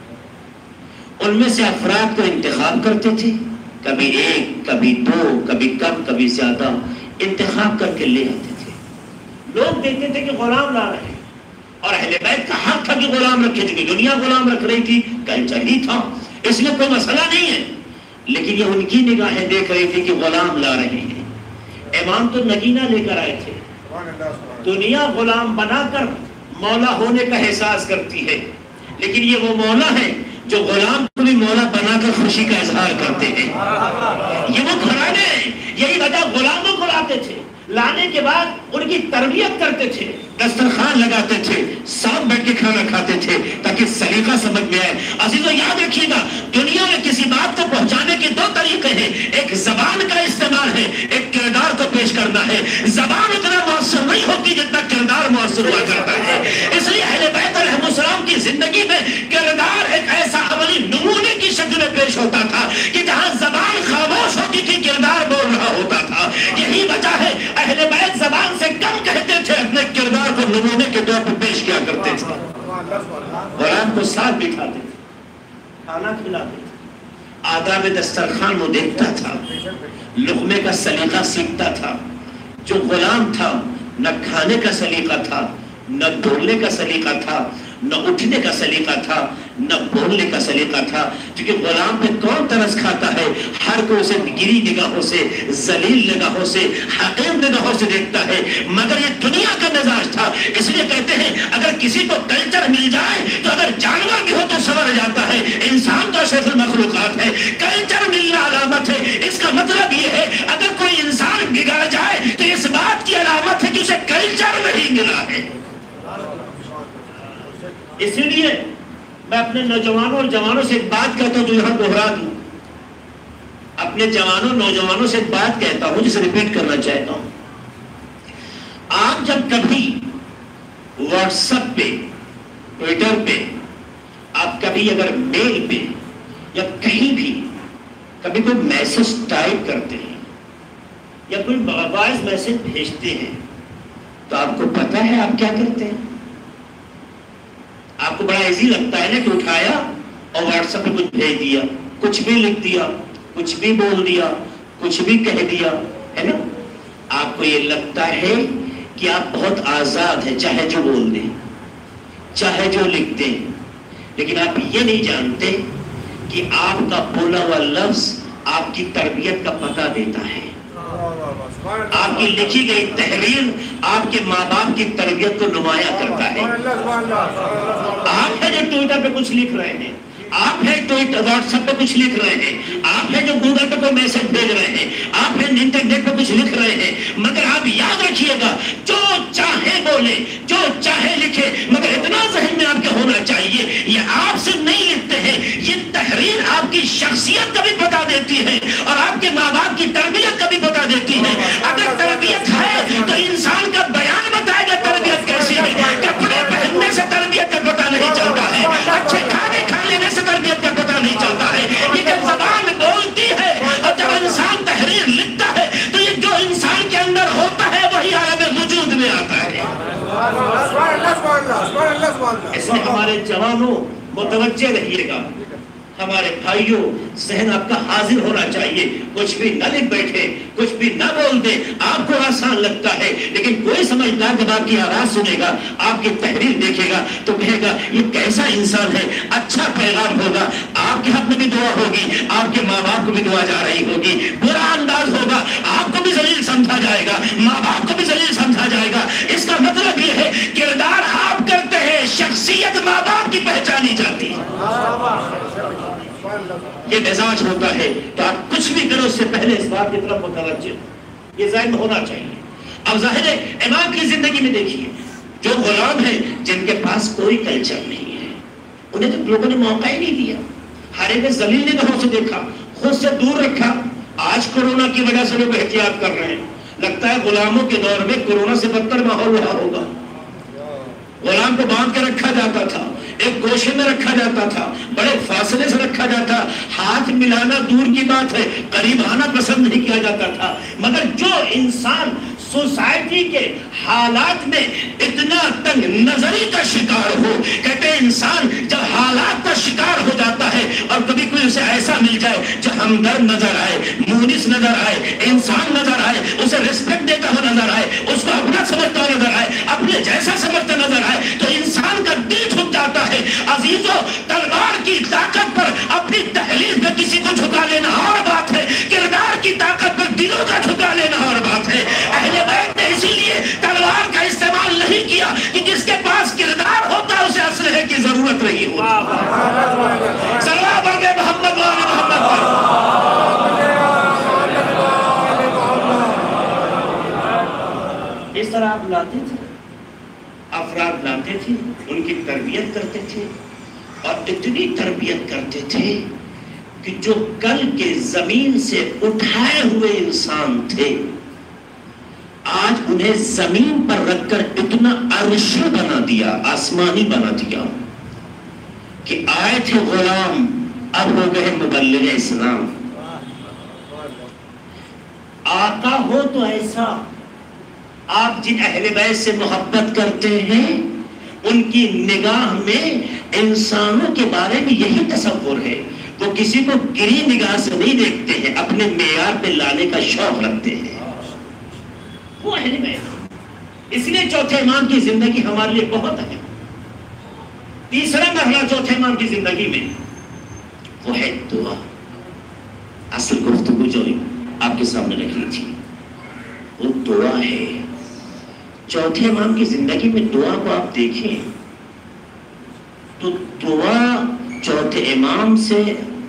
C: ان میں سے افراد کو انتخاب کرتے تھے، کبھی ایک، کبھی دو، کبھی کم، کبھی زیادہ، انتخاب کر کے لے آتے تھے۔ لوگ دیکھتے تھے کہ غلام لا رہے ہیں، اور اہل بیت کا حق تھا کہ غلام رکھے تھے، دنیا غلام رکھ رہی تھی، کلچر ہی تھا، اس میں کوئی مسئلہ نہیں ہے، لیکن یہ ان کی نگاہیں دیکھ رہی تھی کہ غلام لا رہے ہیں۔ امام تو نگینہ لے کر آئے تھے، دنیا غلام بنا کر مولا ہونے کا احساس کرتی ہے، لیکن یہ وہ مولا ہے جو غلام کو بھی مولا بنا کر خوشی کا اظہار کرتے ہیں۔ یہ وہ گھرانے ہیں، یہی وجہ غلاموں کو لاتے تھے، لانے کے بعد ان کی تربیت کرتے تھے، دسترخوان لگاتے تھے، ساتھ بیٹھ کے کھانا کھاتے تھے تاکہ سلیقہ سمجھ میں آئے۔ عزیزو یاد رکھیے گا، دنیا میں کسی بات کو پہنچانے کے دو طریقے ہیں، ایک زبان کا استعمال ہے، ایک کردار کو پیش کرنا ہے۔ زبان اتنا مؤثر نہیں ہوتی جتنا کردار مؤثر ہوا کرتا ہے، اس لیے اہل بیت علیہ السلام کی زندگی میں کردار ایک ایسا عملی نمونے کی شکل میں پیش ہوتا تھا کہ جہاں زبان خاموش ہوتی تھی کردار بول رہا ہوتا تھا۔ یہی وجہ ہے اہل بیت زبان سے کم کہتے رات کو ساتھ بٹھاتے تھے، کھانا کھلاتے تھے، آداب دسترخوان وہ دیکھتا تھا، لقمے کا سلیقہ سیکھتا تھا. جو غلام تھا نہ کھانے کا سلیقہ تھا، نہ بولنے کا سلیقہ تھا، نہ اٹھنے کا سلیقہ تھا، نہ بولنے کا سلیقہ تھا. کیونکہ غلام پہ کون ترس کھاتا ہے؟ ہر کوئی اسے گری نگاہوں سے، ذلیل نگاہوں سے، حقیر نگاہوں سے دیکھتا ہے. مگر یہ دنیا کا مزاج تھا. اس لیے کہتے ہیں اگر کسی کو کلچر مل جائے تو اگر جانور بھی ہو تو سنور جاتا ہے. انسان تو اشرف المخلوقات ہے. کلچر ملنا علامت ہے. اس کا مطلب یہ ہے اگر کوئی انسان بگڑ جائے تو اس بات کی علامت ہے کہ اسے کلچر نہیں ملا ہے. اسی لیے میں اپنے نوجوانوں اور جوانوں سے ایک بات کہتا ہوں جو یہاں دہرا دوں. اپنے جوانوں نوجوانوں سے ایک بات کہتا ہوں جسے ریپیٹ کرنا چاہتا ہوں. آپ جب کبھی واٹس ایپ پہ، ٹویٹر پہ، آپ کبھی اگر میل پہ یا کہیں بھی کبھی کوئی میسج ٹائپ کرتے ہیں یا کوئی وائس میسج بھیجتے ہیں تو آپ کو پتا ہے آپ کیا کرتے ہیں؟ آپ کو بڑا ایزی لگتا ہے نا کہ اٹھایا اور واٹس ایپ پہ کچھ بھیج دیا، کچھ بھی لکھ دیا، کچھ بھی بول دیا، کچھ بھی کہہ دیا، ہے نا؟ آپ کو یہ لگتا ہے کہ آپ بہت آزاد ہیں، چاہے جو بول دیں، چاہے جو لکھ دیں. لیکن آپ یہ نہیں جانتے کہ آپ کا بولا ہوا لفظ آپ کی تربیت کا پتہ دیتا ہے. آپ کی لکھی گئی تحریر آپ کے ماں باپ کی تربیت کو نمایاں کرتا ہے. آپ ہے جو ٹویٹر پہ کچھ لکھ رہے ہیں، آپ ہے واٹس ایپ پہ کچھ لکھ رہے ہیں، آپ ہے جو گوگل پہ کوئی میسج بھیج رہے ہیں، آپ ہے انٹرنیٹ پہ کچھ لکھ رہے ہیں. مگر آپ یاد رکھیے گا جو چاہے بولے، جو چاہے لکھے، مگر اتنا ذہن میں آپ کے ہونا چاہیے یہ آپ سے نہیں لکھتے ہیں. یہ تحریر آپ کی شخصیت کا بھی بتا دیتی ہے اور آپ کے ماں باپ کی تربیت کا بھی بتا دیتی ہے. اگر تربیت ہے تو انسان کا بیان بتائے گا تربیت کیسی ہے. کپڑے پہننے سے تربیت کا پتہ نہیں چلتا ہے، اچھے کھانے کھا لینے سے تربیت کا پتہ نہیں چلتا ہے. یہ جب زبان بولتی ہے اور جب انسان تحریر لکھتا ہے تو یہ جو انسان کے اندر ہوتا ہے وہی عالم وجود میں آتا ہے. اس لیے ہمارے جوانوں متوجہ رہیے گا، ہمارے بھائیوں ذہن آپ کا حاضر ہونا چاہیے. کچھ بھی نہ لکھ بیٹھے، کچھ بھی نہ بول دے. آپ کو آسان لگتا ہے لیکن کوئی سمجھدار جب آپ کی آواز سنے گا، آپ کی تحریر دیکھے گا تو کہے گا یہ کیسا انسان ہے. اچھا پیغام ہوگا، آپ کے حق میں بھی دعا ہوگی، آپ کے ماں باپ کو بھی دعا جا رہی ہوگی. برا انداز ہوگا، آپ کو بھی ذلیل سمجھا جائے گا، ماں باپ کو بھی ذلیل سمجھا جائے گا. اس کا مطلب یہ ہے کردار آپ کرتے ہیں، شخصیت ماں باپ کی پہچانی جاتی ہے. یہ مزاج ہوتا ہے تو آپ کچھ بھی کرو اس سے پہلے اس بات کی طرف متوجہ ہو. یہ ذہن میں ہونا چاہیے. اب ظاہر ہے امام کی زندگی میں دیکھیے جو غلام ہیں جن کے پاس کوئی کلچر نہیں ہے، انہیں تو لوگوں نے موقع ہی نہیں دیا. ہر ایک ذلیل نگاہوں سے دیکھا، خود سے دور رکھا. آج کورونا کی وجہ سے لوگ احتیاط کر رہے ہیں. لگتا ہے غلاموں کے دور میں کورونا سے بدتر ماحول رہا ہوگا. غلام کو باندھ کے رکھا جاتا تھا، ایک گوشے میں رکھا جاتا تھا، بڑے فاصلے سے رکھا جاتا. ہاتھ ملانا دور کی بات ہے، قریب آنا پسند نہیں کیا جاتا تھا. مگر جو انسان سوسائٹی کے حالات میں اتنا تنگ نظری کا شکار ہو، کہتے ہیں انسان جب حالات کا شکار ہو جاتا ہے اور کبھی کوئی اسے ایسا مل جائے جو ہمدرد نظر آئے، مونس نظر آئے، انسان نظر آئے، اسے ریسپیکٹ دیتا ہوا نظر آئے، اس کو اپنا سمجھتا ہوا نظر آئے، اپنے جیسا سمجھتا نظر آئے تو انسان کا دل جھک جاتا ہے. عزیزو، تلوار کی طاقت پر اپنی تحریر میں کسی کو جھکا لینا اور بات ہے، کردار کی طاقت پر دلوں کا جھکا لینا اور بات ہے. اہل بیت نے اسی لیے تلوار کا استعمال نہیں کیا کہ جس کے پاس کردار ہوتا اسے اسلحے کی ضرورت نہیں ہوتی. صلوات پڑھ محمد وآل محمد. اس طرح آپ لاتے تھے، افراد لاتے تھے، ان کی تربیت کرتے تھے اور اتنی تربیت کرتے تھے کہ جو کل کے زمین سے اٹھائے ہوئے انسان تھے آج انہیں زمین پر رکھ کر اتنا عرشی بنا دیا، آسمانی بنا دیا کہ آئے تھے غلام اب ہو گئے مبلغ اسلام. آقا ہو تو ایسا، آپ جن اہل بیت سے محبت کرتے ہیں ان کی نگاہ میں انسانوں کے بارے میں یہی تصور ہے، وہ کسی کو گری نگاہ سے نہیں دیکھتے ہیں، اپنے معیار پہ لانے کا شوق رکھتے ہیں، وہ اہل بیت۔ اس لیے چوتھے امام کی زندگی ہمارے لیے بہت اہم۔ تیسرا مرحلہ چوتھے امام کی زندگی میں وہ ہے دعا۔ اصل گفتگو جو آپ کے سامنے رکھی تھی وہ دعا ہے۔ چوتھے امام کی زندگی میں دعا کو آپ دیکھیں تو دعا چوتھے امام سے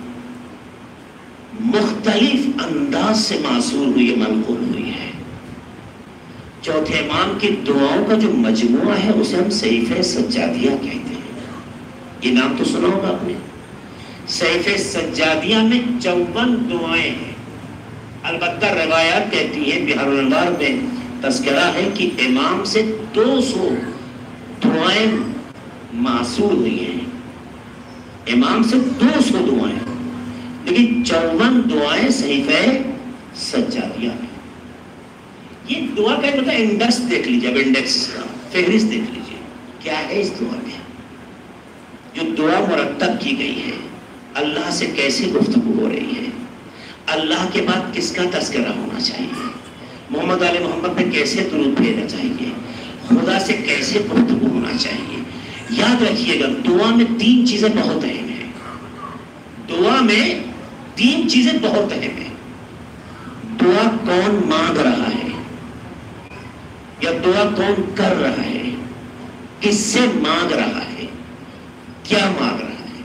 C: مختلف انداز سے معصور ہوئی ہے، منقول ہوئی ہے۔ چوتھے امام کی دعاؤں کا جو مجموعہ ہے اسے ہم صحیفہ سجادیہ کہتے ہیں۔ یہ نام تو سنا ہوگا آپ نے۔ صحیفہ سجادیہ میں 54 دعائیں ہیں۔ البتہ روایات کہتی ہیں، بحر الانوار میں تذکرہ ہے کہ امام سے 200 دعائیں معصور ہوئی ہیں، امام سے 200 دعائیں، لیکن 54 دعائیں صحیفہ سجادیہ میں۔ یہ دعا کا مطلب انڈیکس دیکھ لیجیے، اب انڈیکس کا فہرست دیکھ لیجیے کیا ہے اس دعا میں۔ جو دعا مرتب کی گئی ہے، اللہ سے کیسے گفتگو ہو رہی ہے، اللہ کے بعد کس کا تذکرہ ہونا چاہیے، محمد علیہ محمد پہ کیسے درود بھیجنا چاہیے، خدا سے کیسے گفتگو ہونا چاہیے۔ یاد رکھیے گا دعا میں 3 چیزیں بہت اہم ہیں۔ دعا میں 3 چیزیں بہت اہم ہیں۔ دعا کون مانگ رہا ہے یا دعا کون کر رہا ہے، کس سے مانگ رہا ہے، کیا مانگ رہا ہے۔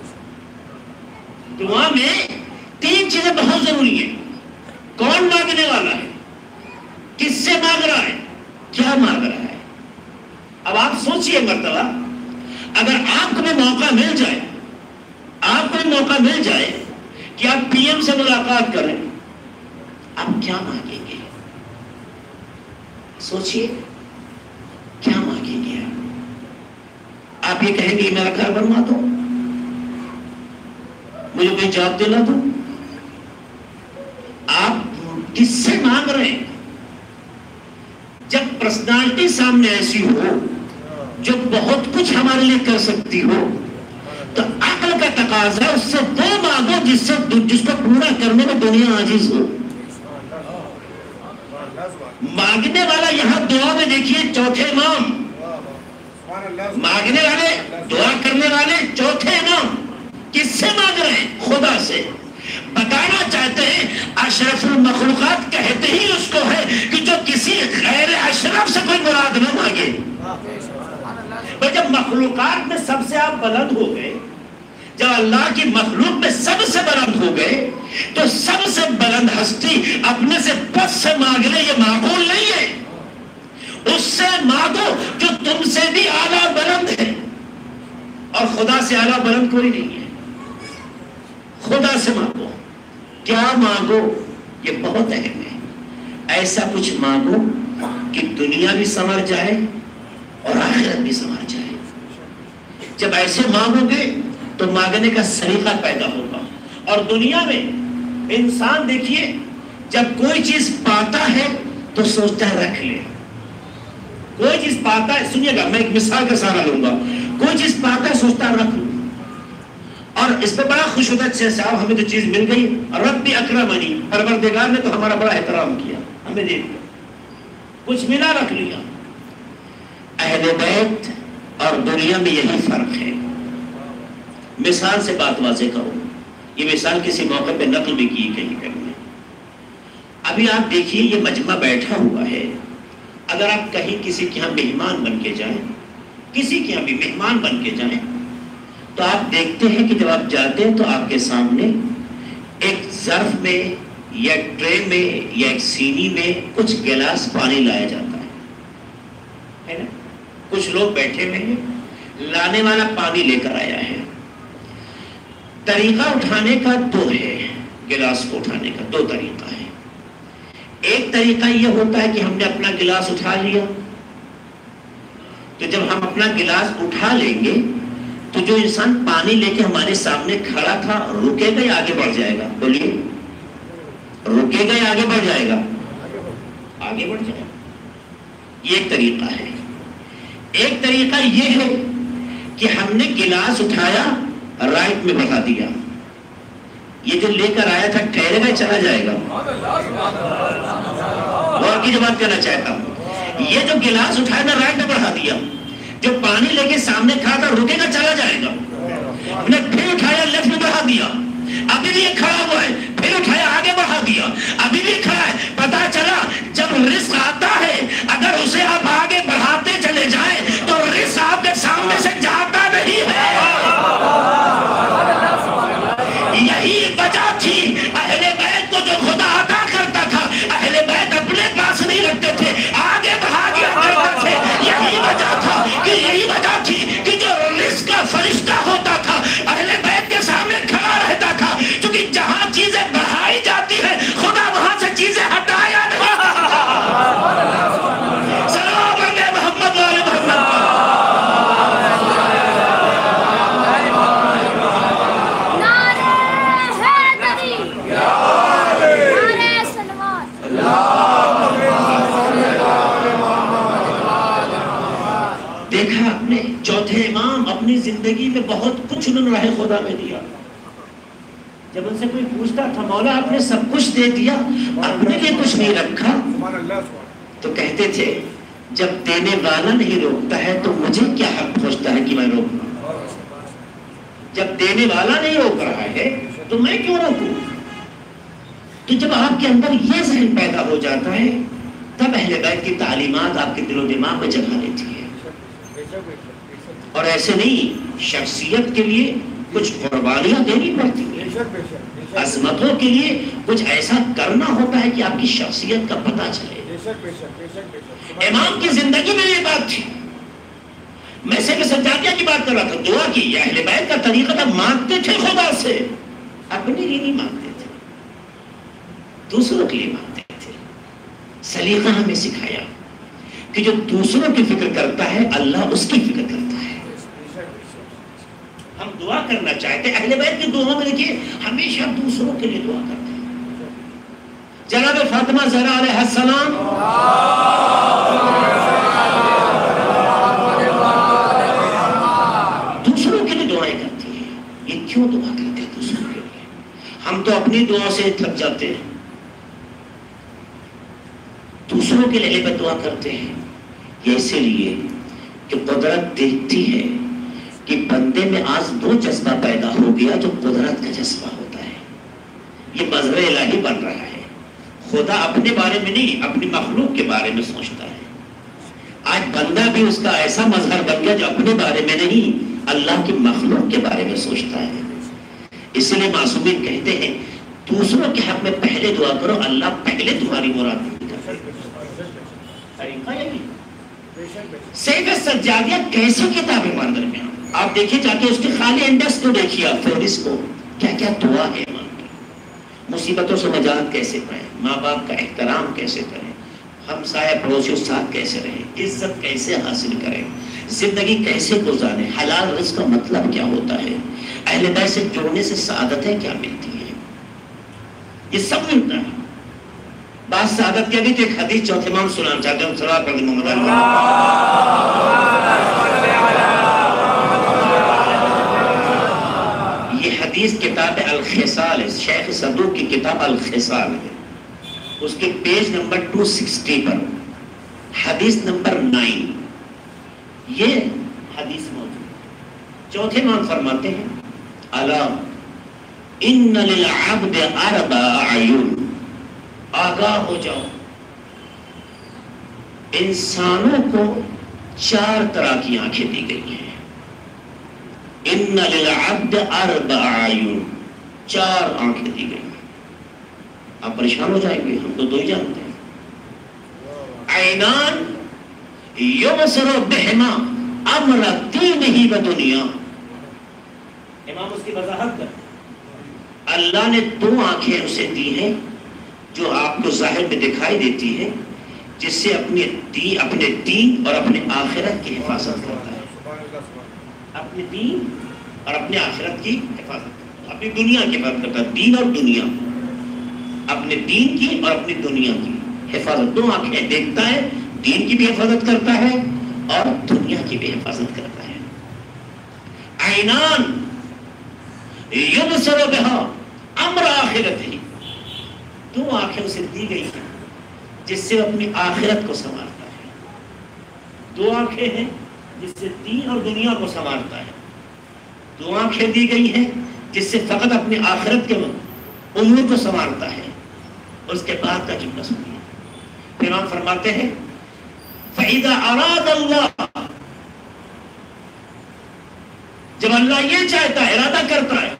C: دعا میں 3 چیزیں بہت ضروری ہیں۔ کون مانگنے والا ہے، کس سے مانگ رہا ہے، کیا مانگ رہا ہے۔ اب آپ سوچئے مرتبہ اگر آپ کو بھی موقع مل جائے، آپ کو بھی موقع مل جائے کہ آپ پی ایم سے ملاقات کریں، آپ کیا مانگیں گے؟ سوچئے کیا مانگیں گے آپ؟ یہ کہیں گے میرا گھر بنوا دو، مجھے کوئی جاب دلا دو۔ آپ کس سے مانگ رہے ہیں؟ جب پرسنالٹی سامنے ایسی ہو جو بہت کچھ ہمارے لیے کر سکتی ہو تو عقل کا تقاضا اس سے وہ مانگو جس کو پورا کرنے میں دنیا عاجز ہو۔ مانگنے والا یہاں دعا میں دیکھیے چوتھے امام، مانگنے والے دعا کرنے والے چوتھے امام کس سے مانگ رہے ہیں؟ خدا سے۔ بتانا چاہتے ہیں اشرف المخلوقات کہتے ہی اس کو ہے کہ جو کسی غیر اشرف سے کوئی مراد نہ مانگے۔ جب مخلوقات میں سب سے آپ بلند ہو گئے، جب اللہ کی مخلوق میں سب سے بلند ہو گئے تو سب سے بلند ہستی اپنے سے پس سے مانگ لے، یہ معقول نہیں ہے۔ اس سے مانگو جو تم سے بھی اعلیٰ بلند ہے، اور خدا سے اعلیٰ بلند کوئی نہیں ہے۔ خدا سے مانگو، کیا مانگو یہ بہت اہم ہے۔ ایسا کچھ مانگو کہ دنیا بھی سنور جائے اور آخرت بھی سنور جائے۔ جب ایسے مانگو گے تو مانگنے کا سلیقہ پیدا ہوگا۔ اور دنیا میں انسان دیکھیے جب کوئی چیز پاتا ہے تو سوچتا ہے رکھ لے۔ کوئی چیز پاتا ہے، سنیے گا میں ایک مثال کا سہارا لوں گا، کوئی چیز پاتا ہے سوچتا ہے رکھ لوں، اور اس پہ بڑا خوش ہوتا ہے صاحب ہمیں تو چیز مل گئی، رب اکرمنی، پروردگار نے تو ہمارا بڑا احترام کیا، ہمیں دے دیا، کچھ ملا رکھ لیا۔ اہل بیت اور دنیا میں یہی فرق ہے۔ مثال سے بات واضح کروں، یہ مثال کسی موقع پہ نقل بھی کی کہیں کہیں۔ ابھی آپ دیکھیے یہ مجمع بیٹھا ہوا ہے، اگر آپ کہیں کسی کے ہاں مہمان بن کے جائیں، کسی کے ہاں بھی مہمان بن کے جائیں تو آپ دیکھتے ہیں کہ جب آپ جاتے ہیں تو آپ کے سامنے ایک ظرف میں یا ٹرے میں یا ایک سینی میں کچھ گلاس پانی لایا جاتا ہے نا؟ کچھ لوگ بیٹھے ہوئے ہیں، لانے والا پانی لے کر آیا ہے۔ طریقہ اٹھانے کا 2 ہے، گلاس کو اٹھانے کا 2 طریقہ ہے۔ ایک طریقہ یہ ہوتا ہے کہ ہم نے اپنا گلاس اٹھا لیا، تو جب ہم اپنا گلاس اٹھا لیں گے تو جو انسان پانی لے کے ہمارے سامنے کھڑا تھا رکے گا یا آگے بڑھ جائے گا؟ بولیے، رکے گا یا آگے بڑھ جائے گا؟ آگے بڑھ جائے گا۔ یہ ایک طریقہ ہے۔ ایک طریقہ یہ ہے کہ ہم نے گلاس اٹھایا رائٹ میں بڑھا دیا، یہ جو لے کر آیا تھا ٹھہرے گا چلا جائے گا؟ اور کی جو بات کرنا چاہتا ہوں، یہ جو گلاس اٹھایا تھا رائٹ میں بڑھا دیا، جو پانی لے کے سامنے کھا تھا رکے گا چلا جائے گا؟ نے پھر اٹھایا لیفٹ میں بڑھا دیا، ابھی بھی یہ کھڑا ہوا ہے، پھر اٹھایا آگے بڑھا دیا، ابھی بھی کھڑا ہے۔ پتا چلا جب رزق آتا ہے اگر اسے آپ آگے بڑھاتے چلے جائیں تو رزق آپ کے سامنے سے جاتا نہیں ہے۔ یہی وجہ تھی اہل بیت کو جو خدا عطا کرتا تھا اہل بیت اپنے پاس نہیں رکھتے تھے، آگے بڑھا دیا کرتے تھے۔ یہی وجہ تھا کہ یہی وجہ تھی کہ جو رزق کا فرشتہ ہوتا تھا اہل بیت کے سامنے کھڑا رہتا تھا، کیونکہ جہاں چیزیں بڑھائی جاتی ہیں خدا وہاں سے چیزیں ہٹایا نہیں۔ سلام علیہ محمد والے محمد۔ دیکھا آپ نے چوتھے امام اپنی زندگی میں بہت کچھ انہوں نے راہ خدا میں دیا۔ جب ان سے کوئی پوچھتا تھا مولا آپ نے سب کچھ دے دیا اپنے لیے کچھ نہیں رکھا، تو کہتے تھے جب دینے والا نہیں روکتا ہے تو مجھے کیا حق پہنچتا ہے کہ میں روکوں؟ جب دینے والا نہیں روک رہا ہے تو میں کیوں روکوں؟ تو جب آپ کے اندر یہ ذہن پیدا ہو جاتا ہے تب اہل بیت کی تعلیمات آپ کے دل و دماغ میں جگہ لیتی ہے۔ اور ایسے نہیں، شخصیت کے لیے کچھ قربانیاں دینی پڑتی ہیں، عظمتوں کے لیے کچھ ایسا کرنا ہوتا ہے کہ آپ کی شخصیت کا پتہ چلے۔ امام کی زندگی میں یہ بات تھی۔ میں سیف سجادیہ کی بات کر رہا تھا، دعا کی، یہ اہل بیت کا طریقہ تھا، مانگتے تھے خدا سے، اپنے لیے نہیں مانگتے تھے، دوسروں کے لیے مانگتے تھے۔ سلیقہ ہمیں سکھایا کہ جو دوسروں کی فکر کرتا ہے اللہ اس کی فکر کرتا ہے۔ ہم دعا کرنا چاہتے ہیں، اہل بیت کی دعاؤں میں دیکھیے ہمیشہ دوسروں کے لیے دعا کرتے ہیں۔ جناب فاطمہ زہرا علیہ السلام دوسروں کے لیے دعائیں کرتی ہیں۔ یہ کیوں دعا کرتے ہیں دوسروں کے لیے؟ ہم تو اپنی دعا سے تھک جاتے ہیں، دوسروں کے لیے دعا کرتے ہیں۔ یہ اسی لیے کہ قدرت دیکھتی ہے کہ بندے میں آج وہ جذبہ پیدا ہو گیا جو قدرت کا جذبہ ہوتا ہے، یہ مظہر الہی بن رہا ہے۔ خدا اپنے بارے میں نہیں اپنی مخلوق کے بارے میں سوچتا ہے۔ آج بندہ بھی اس کا ایسا مظہر بن گیا جو اپنے بارے میں نہیں اللہ کی مخلوق کے بارے میں سوچتا ہے۔ اس لیے معصومین کہتے ہیں دوسروں کے حق میں پہلے دعا کرو، اللہ پہلے تمہاری مراد پوری کرے گا۔ سیف سجادیہ کیسی کتاب ہے ماندر میں؟ آپ دیکھیں جا کے اس کے خالی انڈیکس کو دیکھیے، آپ فہرست کو، کیا کیا دعا ہے ایمان کی۔ مصیبتوں سے نجات کیسے پائیں، ماں باپ کا احترام کیسے کریں، ہمسایہ پڑوسیوں کے ساتھ کیسے رہیں، عزت کیسے حاصل کریں، زندگی کیسے گزاریں، حلال رزق کا مطلب کیا ہوتا ہے، اہل بیت سے جڑنے سے سعادتیں کیا ملتی ہیں، یہ سب ملتا ہے۔ بات سعادت کے بھی تو ایک حدیث چوتھے امام سنانا چاہتے ہیں، صلوات پڑھ محمد یہ حدیث کتاب الخصال ہے، شیخ صدوق کی کتاب الخصال ہے، اس کے پیج نمبر 260 پر حدیث نمبر 9 یہ حدیث موجود۔ چوتھے امام فرماتے ہیں الا ان للعبد اربع اعین، آگاہ ہو جاؤ، انسانوں کو 4 طرح کی آنکھیں دی گئی ہیں۔ ان للعبد اربع اعین، 4 آنکھیں دی گئی ہیں۔ آپ پریشان ہو جائیں گے، ہم تو 2 ہی جانتے ہیں۔ عینان یبصر بہما امر دینہ و دنیا، امام اس کی وضاحت کرتے ہیں اللہ نے 2 آنکھیں اسے دی ہیں جو آپ کو ظاہر میں دکھائی دیتی ہے، جس سے اپنے دین اور اپنے آخرت کی حفاظت کرتا ہے، اپنے دین اور اپنے آخرت کی حفاظت، اپنی دنیا کی حفاظت کرتا ہے، دین اور دنیا، اپنے دین کی اور اپنی دنیا کی حفاظت۔ 2 آنکھیں دیکھتا ہے، دین کی بھی حفاظت کرتا ہے اور دنیا کی بھی حفاظت کرتا ہے۔ عینان یبصر بہا امر آخرتہ، دو آنکھیں اسے دی گئی ہیں جس سے اپنی آخرت کو سنوارتا ہے. دو آنکھیں ہیں جس سے دین اور دنیا کو سنوارتا ہے. دو آنکھیں دی گئی ہیں جس سے فقط اپنی آخرت کے امور کو سنوارتا ہے. اس کے بعد کا جملہ سنیے. پھر ہم فرماتے ہیں فَإِذَا أَرَادَ اللَّهُ، جب اللہ یہ چاہتا ہے، ارادہ کرتا ہے،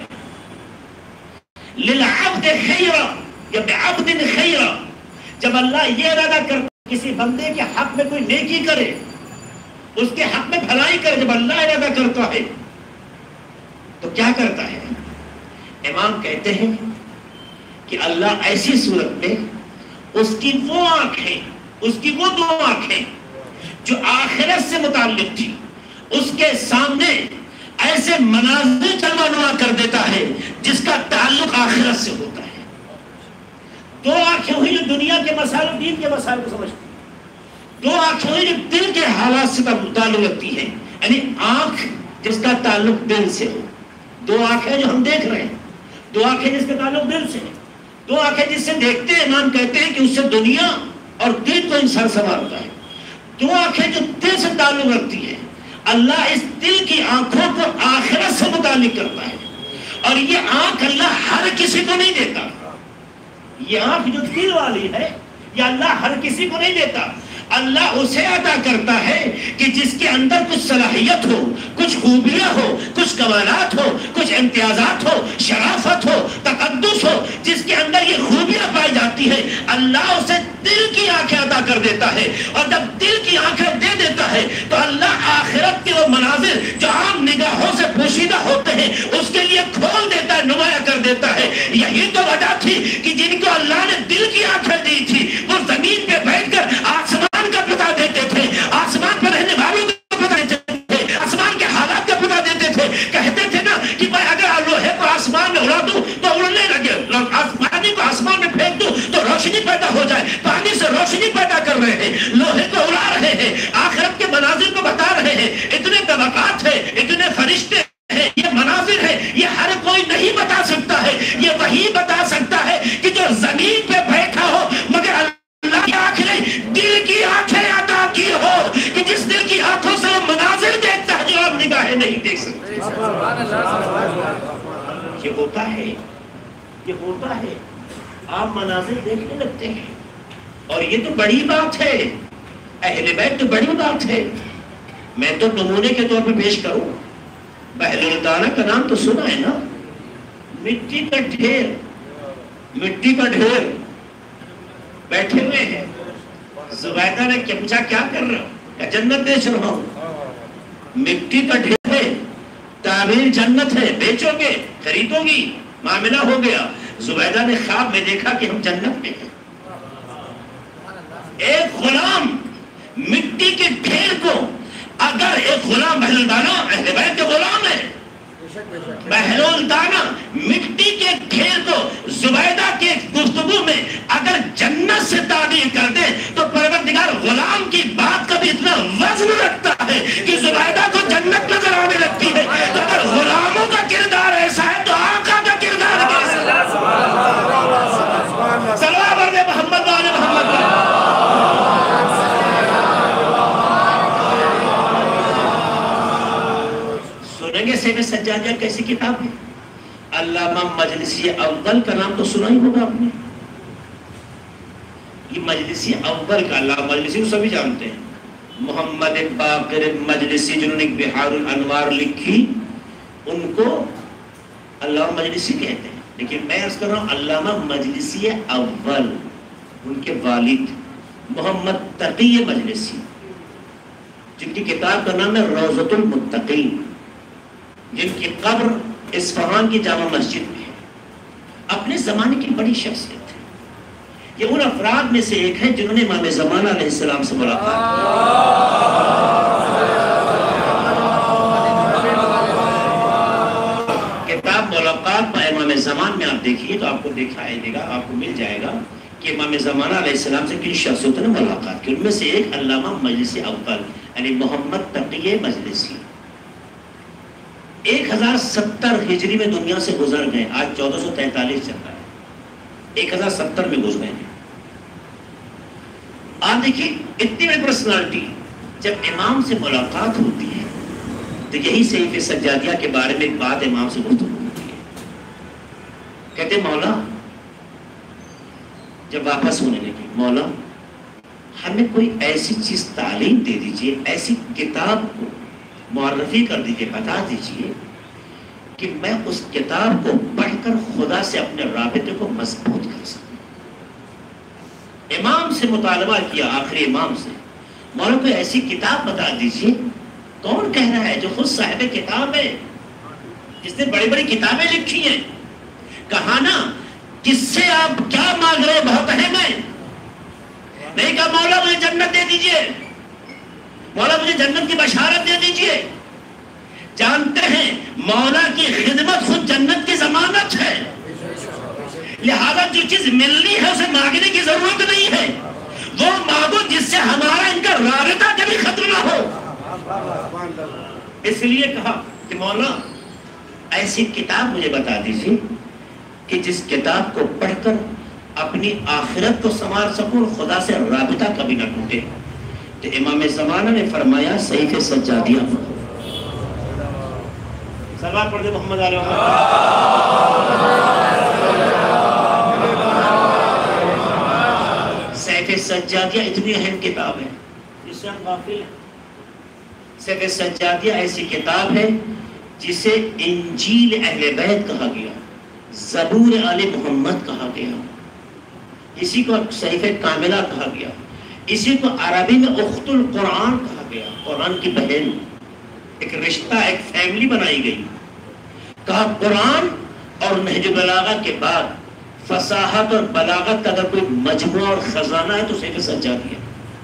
C: لِلْعَبْدِ خَيْرًا یا بِعَبْدٍ خَيْرًا، جب اللہ یہ ارادہ کرتا ہے کسی بندے کے حق میں کوئی نیکی کرے، اس کے حق میں بھلائی کرے، جب اللہ ارادہ کرتا ہے تو کیا کرتا ہے؟ امام کہتے ہیں کہ اللہ ایسی صورت میں اس کی وہ آنکھیں، اس کی وہ دو آنکھیں جو آخرت سے متعلق تھی، اس کے سامنے ایسے مناظر جلوہ نما کر دیتا ہے جس کا تعلق آخرت سے ہوتا ہے. دو آنکھیں ہوئی جو دنیا کے مسائل اور دین کے مسائل کو سمجھتی ہیں. دو آنکھیں ہوئی جو دل کے حالات سے تعلق رکھتی ہیں، یعنی آنکھ جس کا تعلق دل سے ہو. دو آنکھیں جو ہم دیکھ رہے ہیں، دو آنکھیں جس کا تعلق دل سے ہے، دو آنکھیں جس سے دیکھتے ہیں. امام کہتے ہیں کہ اس سے دنیا اور دل کو انسان سنوارتا ہے. دو آنکھیں جو دل سے تعلق رکھتی ہیں، اللہ اس دل کی آنکھوں کو آخرت سے متعلق کرتا ہے. اور یہ آنکھ اللہ ہر کسی کو نہیں دیتا. یہ آنکھ جو دل والی ہے یہ اللہ ہر کسی کو نہیں دیتا. اللہ اسے عطا کرتا ہے کہ جس کے اندر کچھ صلاحیت ہو، کچھ خوبیاں ہو، کچھ کمالات ہو، کچھ امتیازات ہو، شرافت ہو، تقدس ہو، جس کے اندر یہ خوبیاں پائی جاتی ہے، اللہ اسے دل کی آنکھیں عطا کر دیتا ہے. اور جب دل کی آنکھیں دے دیتا ہے تو اللہ آخرت کے وہ مناظر جو عام نگاہوں سے پوشیدہ ہوتے ہیں اس کے لیے کھول دیتا ہے، نمایاں کر دیتا ہے. یہی تو وجہ تھی کہ جن کو اللہ نے دل کی آنکھیں دی تھی وہ زمین پہ بیٹھ کر آسمان کا پتا دیتے تھے، آسمان پر رہنے والوں کو پتا دیتے تھے، آسمان کے حالات کا پتا دیتے تھے. کہتے تھے نا کہ میں اگر لوہے کو آسمان میں اڑا دوں تو اڑنے لگے، پانی کو آسمان میں پھینک دوں تو روشنی پیدا ہو جائے. پانی سے روشنی پیدا کر رہے ہیں، لوہے کو اڑا رہے ہیں، آخرت کے مناظر کو بتا رہے ہیں. اتنے طبقات ہیں، اتنے فرشتے ہیں، یہ مناظر ہے، یہ ہر کوئی نہیں بتا سکتا ہے. یہ وہی بتا سکتا ہے کہ جو زمین پہ بیٹھا ہو مگر اللہ کی آنکھیں دل کی آنکھیں عطا کی ہو کہ جس دل کی آنکھوں سے وہ مناظر دیکھتا ہے جو آپ نگاہیں نہیں دیکھ سکتے. یہ ہوتا ہے، یہ ہوتا ہے. آپ مناظر دیکھنے لگتے ہیں اور یہ تو بڑی بات ہے. اہل بیت تو بڑی بات ہے. میں تو نمونے کے طور پہ پیش کروں، بہلولدانہ کا نام تو سنا ہے نا. مٹی کا ڈھیر، مٹی کا ڈھیر بیٹھے ہوئے ہیں. زبیدہ نے کیا پوچھا کیا کر رہا ہوں؟ کہ جنت بیچ رہا ہوں. مٹی کا ڈھیر ہے، تعمیر جنت ہے، بیچو گے، خریدو گی، معاملہ ہو گیا. زبیدہ نے خواب میں دیکھا کہ ہم جنت میں ہیں. ایک غلام مٹی کے ڈھیر کو، اگر ایک غلام بہلولدانہ اہل بیت کے غلام ہے، بہلولدانہ مٹی کے ڈھیر کو زبیدہ کے گفتگو میں اگر جنت سے تعبیر کر دے تو پروردگار غلام کی بات کا بھی اتنا وزن رکھتا ہے کہ زبیدہ کو جنت نظر آنے لگتی ہے. تو اگر غلاموں کا کردار ایسا ہے تو آقا کا کردار کیسا ہے؟ صلوات علی محمد و آل محمد. سنیں گے سیب سجادیہ کیسی کتاب ہے؟ علامہ مجلسی اول کا نام تو سنا ہی ہوگا آپ نے. یہ مجلسی اول کا، علامہ مجلسی کو سبھی جانتے ہیں. محمد باقر مجلسی جنہوں نے بحار الانوار لکھی ان کو علامہ مجلسی کہتے ہیں. لیکن میں عرض کر رہا ہوں علامہ مجلسی اول، ان کے والد محمد تقی مجلسی، جن کی کتاب کا نام ہے روضۃ المتقین، جن کی قبر اصفہان کی جامع مسجد میں ہے. اپنے زمانے کی بڑی شخصیت ہے. یہ ان افراد میں سے ایک ہے جنہوں نے امام زمانہ علیہ السلام سے ملاقات کی. کتاب ملاقات با امام زمان میں آپ دیکھیے تو آپ کو دکھائے دے گا، آپ کو مل جائے گا کہ امام زمانہ علیہ السلام سے کن شخصیتوں نے ملاقات کی. ان میں سے ایک علامہ مجلسی اول یعنی محمد تقی مجلسی. 1070 ہجری میں دنیا سے گزر گئے. آج 1443 چل رہا ہے. 1070 میں گزر گئے ہیں. آپ دیکھیے اتنی بڑی پرسنالٹی جب امام سے ملاقات ہوتی ہے تو یہی صحیفہ سجادیہ کے بارے میں ایک بات امام سے گفتگو ہوتی ہے. کہتے مولا جب واپس ہونے لگے, مولا ہمیں کوئی ایسی چیز تعلیم دے دیجئے, ایسی کتاب کو معرفی کر دیجئے, بتا دیجئے کہ میں اس کتاب کو پڑھ کر خدا سے اپنے رابطے کو مضبوط کر سکوں. امام سے مطالبہ کیا, آخری امام سے, مولا کوئی ایسی کتاب بتا دیجئے. کون کہہ رہا ہے؟ جو خود صاحب کتاب ہے, جس نے بڑی بڑی کتابیں لکھی ہیں. کہا نا کس سے آپ کیا مانگ رہے, بہت اہم ہے. نہیں کہا مولا مجھے جنت دے دیجئے, مولا مجھے جنت کی بشارت دے دیجئے. جانتے ہیں مولا کی خدمت خود جنت کی ضمانت ہے, لہذا جو چیز ملنی ہے اسے مانگنے کی ضرورت نہیں ہے. وہ مانگو جس سے ہمارا ان کا رابطہ کبھی ختم نہ ہو. اس لیے کہا کہ مولا ایسی کتاب مجھے بتا دیجیے کہ جس کتاب کو پڑھ کر اپنی آخرت کو سنوار سکوں اور خدا سے رابطہ کبھی نہ ٹوٹے. تو امام زمانہ نے فرمایا صحیفہ سجادیہ پڑھو. سلوات پڑھ دے محمد علیہ صحیفہ سجادیہ اتنی اہم کتاب ہے جس سے ہم غافل ہیں. صحیفہ سجادیہ ایسی کتاب ہے جسے انجیل اہل بیت کہا گیا, زبور آل محمد کہا گیا, اسی کو صحیفہ کاملہ کہا گیا, اسی کو عربی میں اخت القرآن کہا گیا, قرآن کی بہن. ایک رشتہ, ایک فیملی بنائی گئی. کہا قرآن اور نہج بلاغہ کے بعد فصاحت اور بلاغت کا اگر کوئی مجموعہ اور خزانہ ہے تو صحیفہ سجادیہ.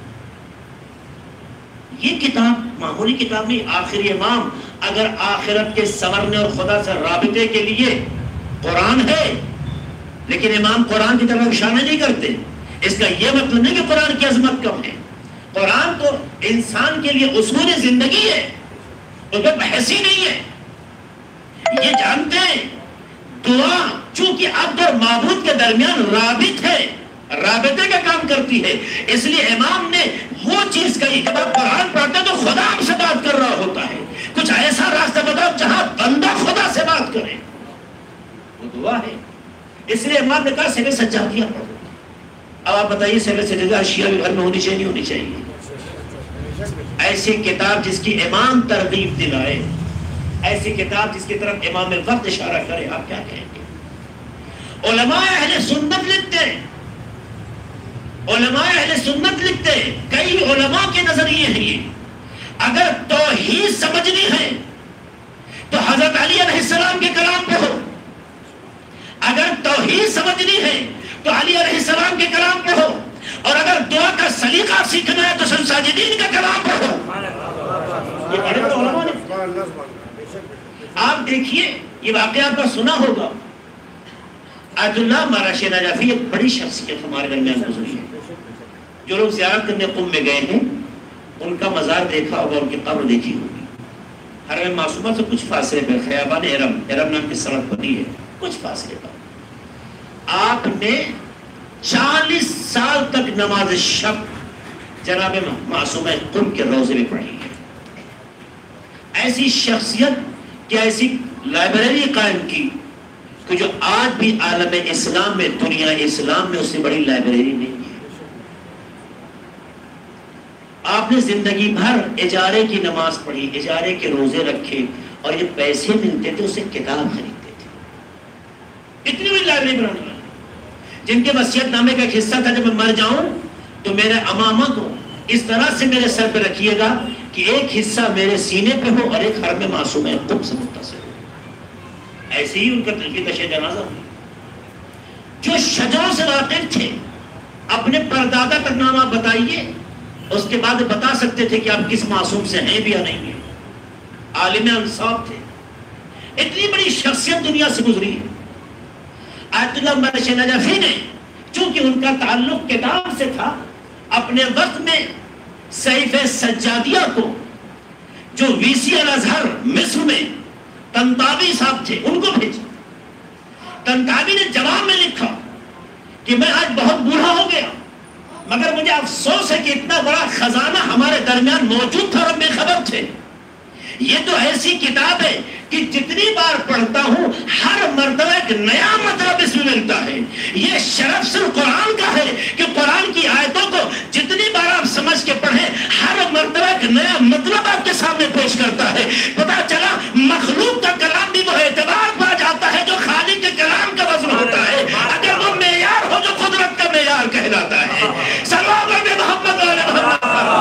C: یہ کتاب معمولی کتاب نہیں. آخری امام اگر آخرت کے سنورنے اور خدا سے رابطے کے لیے قرآن ہے, لیکن امام قرآن کی طرف اشارہ نہیں کرتے, اس کا یہ مطلب نہیں کہ قرآن کی عظمت کم ہے. قرآن تو انسان کے لیے اصول زندگی ہے, اس پہ بحث ہی نہیں ہے. یہ جانتے ہیں دعا چونکہ عبد اور معبود کے درمیان رابط ہے, رابطے کا کام کرتی ہے, اس لیے امام نے وہ چیز کہی کہ جب قرآن پڑھتے تو خدا ہم سے بات کر رہا ہوتا ہے. کچھ ایسا راستہ بتاؤ جہاں بندہ خدا سے بات کرے, وہ دعا ہے. اس لیے امام نے کہا صحیفہ سجادیہ پڑھو. اب آپ بتائیے صحیفہ سجادیہ شیعہ کے گھر میں ہونی چاہیے نہیں ہونی چاہیے؟ ایسی کتاب جس کی امام ترغیب دلائے, ایسی کتاب جس کی طرف امام وقت اشارہ کرے, آپ کیا کہیں گے؟ علماء اہل سنت لکھتے ہیں, علماء اہل سنت لکھتے ہیں, کئی علماء کے نظریے ہیں یہ. اگر توحید سمجھنی ہے تو حضرت علی علیہ السلام کے کلام پڑھو. اگر توحید سمجھنی ہے تو علی علیہ السلام کے کلام پڑھو. اور اگر دعا کا سلیقہ سیکھنا ہے تو ساجدین کا کلام پڑھو. یہ بڑے بڑے علماء نے. آپ دیکھیے یہ واقعہ آپ کا سنا ہوگا, عبد اللہ مراش نجفی ایک بڑی شخصیت ہمارے درمیان گزری ہے. جو لوگ زیارت کرنے قم میں گئے ہیں ان کا مزار دیکھا ہوگا, ان کی قبر دیکھی ہوگی. حرم معصومہ سے کچھ فاصلے پر خیابان ارم نام کی سڑک بنی ہے, کچھ فاصلے پر. آپ نے 40 سال تک نماز شب جناب معصومہ قم کے روضے میں پڑھی ہے. ایسی شخصیت کہ ایسی لائبریری قائم کی کہ جو آج بھی عالم اسلام میں, دنیا اسلام میں اس سے بڑی لائبریری نہیں ہے. آپ نے زندگی بھر اجارے کی نماز پڑھی, اجارے کے روزے رکھے, اور یہ پیسے ملتے تھے اسے کتاب خریدتے تھے. اتنی بڑی لائبریری بنانے والے جن کے وصیت نامے کا ایک حصہ تھا, جب میں مر جاؤں تو میرے امامہ کو اس طرح سے میرے سر پہ رکھیے گا کہ ایک حصہ میرے سینے پہ ہو اور ایک حرم معصومہ قم سے متصل ہو. ایسے ہی ان کا تشیع جنازہ ہوئی. جو شجروں سے واقف تھے اپنے پردادا تک نام آپ بتائیے, اس کے بعد بتا سکتے تھے کہ آپ کس معصوم سے ہیں بھی یا نہیں ہیں. عالم انصاف تھے. اتنی بڑی شخصیت دنیا سے گزری ہے. آیت اللہ مراش نجفی نے چونکہ ان کا تعلق کتاب سے تھا, اپنے وقت میں صحیفہ سجادیہ کو جو وی سی الازہر مصر میں तंतावी साहब थे, उनको भेजा। तंतावी ने जवाब में लिखा कि मैं आज बहुत बूढ़ा हो गया, मगर मुझे अफसोस है कि इतना बड़ा खजाना हमारे दरमियान मौजूद था और हम बेखबर थे। ये तो ऐसी किताब है कि जितनी बार पढ़ता हूं हर मर्तबा एक नया मतलब इसमें मिलता है। ये शरफ सिर्फ कुरान का है कि कुरान की आयतों को जितनी बार आप समझ के पढ़ें हर मर्तबा एक नया मतलब आपके सामने पेश करता है। पता चला मखलूक का कलाम भी वो एतबार पा जाता है जो खालिक के कलाम का वजन होता है, अगर वो मेयार हो जो कुदरत का मेयार कहलाता है। सल्लल्लाहु अलैहि मोहम्मद।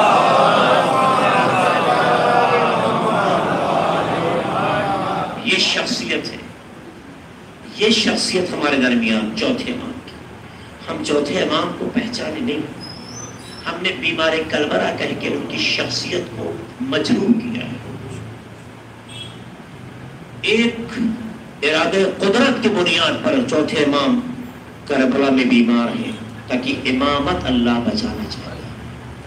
C: ये शख्सियत है, ये शख्सियत हमारे दरमियान चौथे इमाम की। हम चौथे इमाम को पहचाने नहीं, हमने बीमार कलबरा कह के उनकी शख्सियत को मजरूह किया है। एक इरादे कुदरत की बुनियाद पर चौथे इमाम करबला में बीमार हैं ताकि इमामत अल्लाह बचाना चाहता है,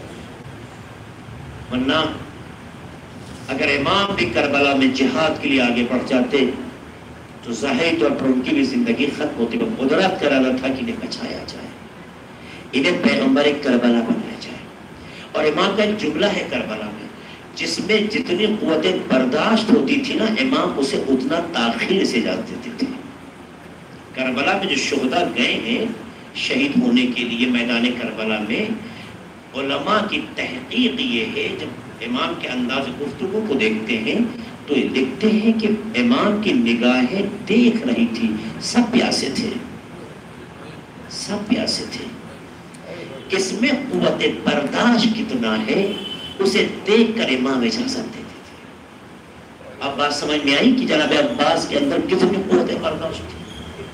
C: वरना अगर इमाम भी करबला में जिहाद के लिए आगे बढ़ जाते तो ज़ाहिर तौर पर उनकी भी जिंदगी खत्म होती। वो कुदरत का इरादा था कि इन्हें बचाया जाए, इन्हें पैगंबर करबला बनाया जाए। और इमाम का एक जुमला है करबला में जिसमें जितनी कुव्वतें बर्दाश्त होती थी ना, इमाम उसे उतना ताख़ीर से इजाज़त देते थे। करबला में जो शुहदा गए हैं शहीद होने के लिए मैदान करबला में, उलमा की तहकीक ये है, जब इमाम के अंदाज गुफ्तगू को देखते हैं तो ये लिखते हैं कि इमाम की निगाहें देख रही थी, सब प्यासे थे, सब प्यासे थे। किसमें कुव्वत बर्दाश्त कितना है उसे देख कर इमाम इजाजत देते थे। अब बात समझ में आई कि जनाब अब्बास के अंदर कितनी कुव्वत बर्दाश्त थी।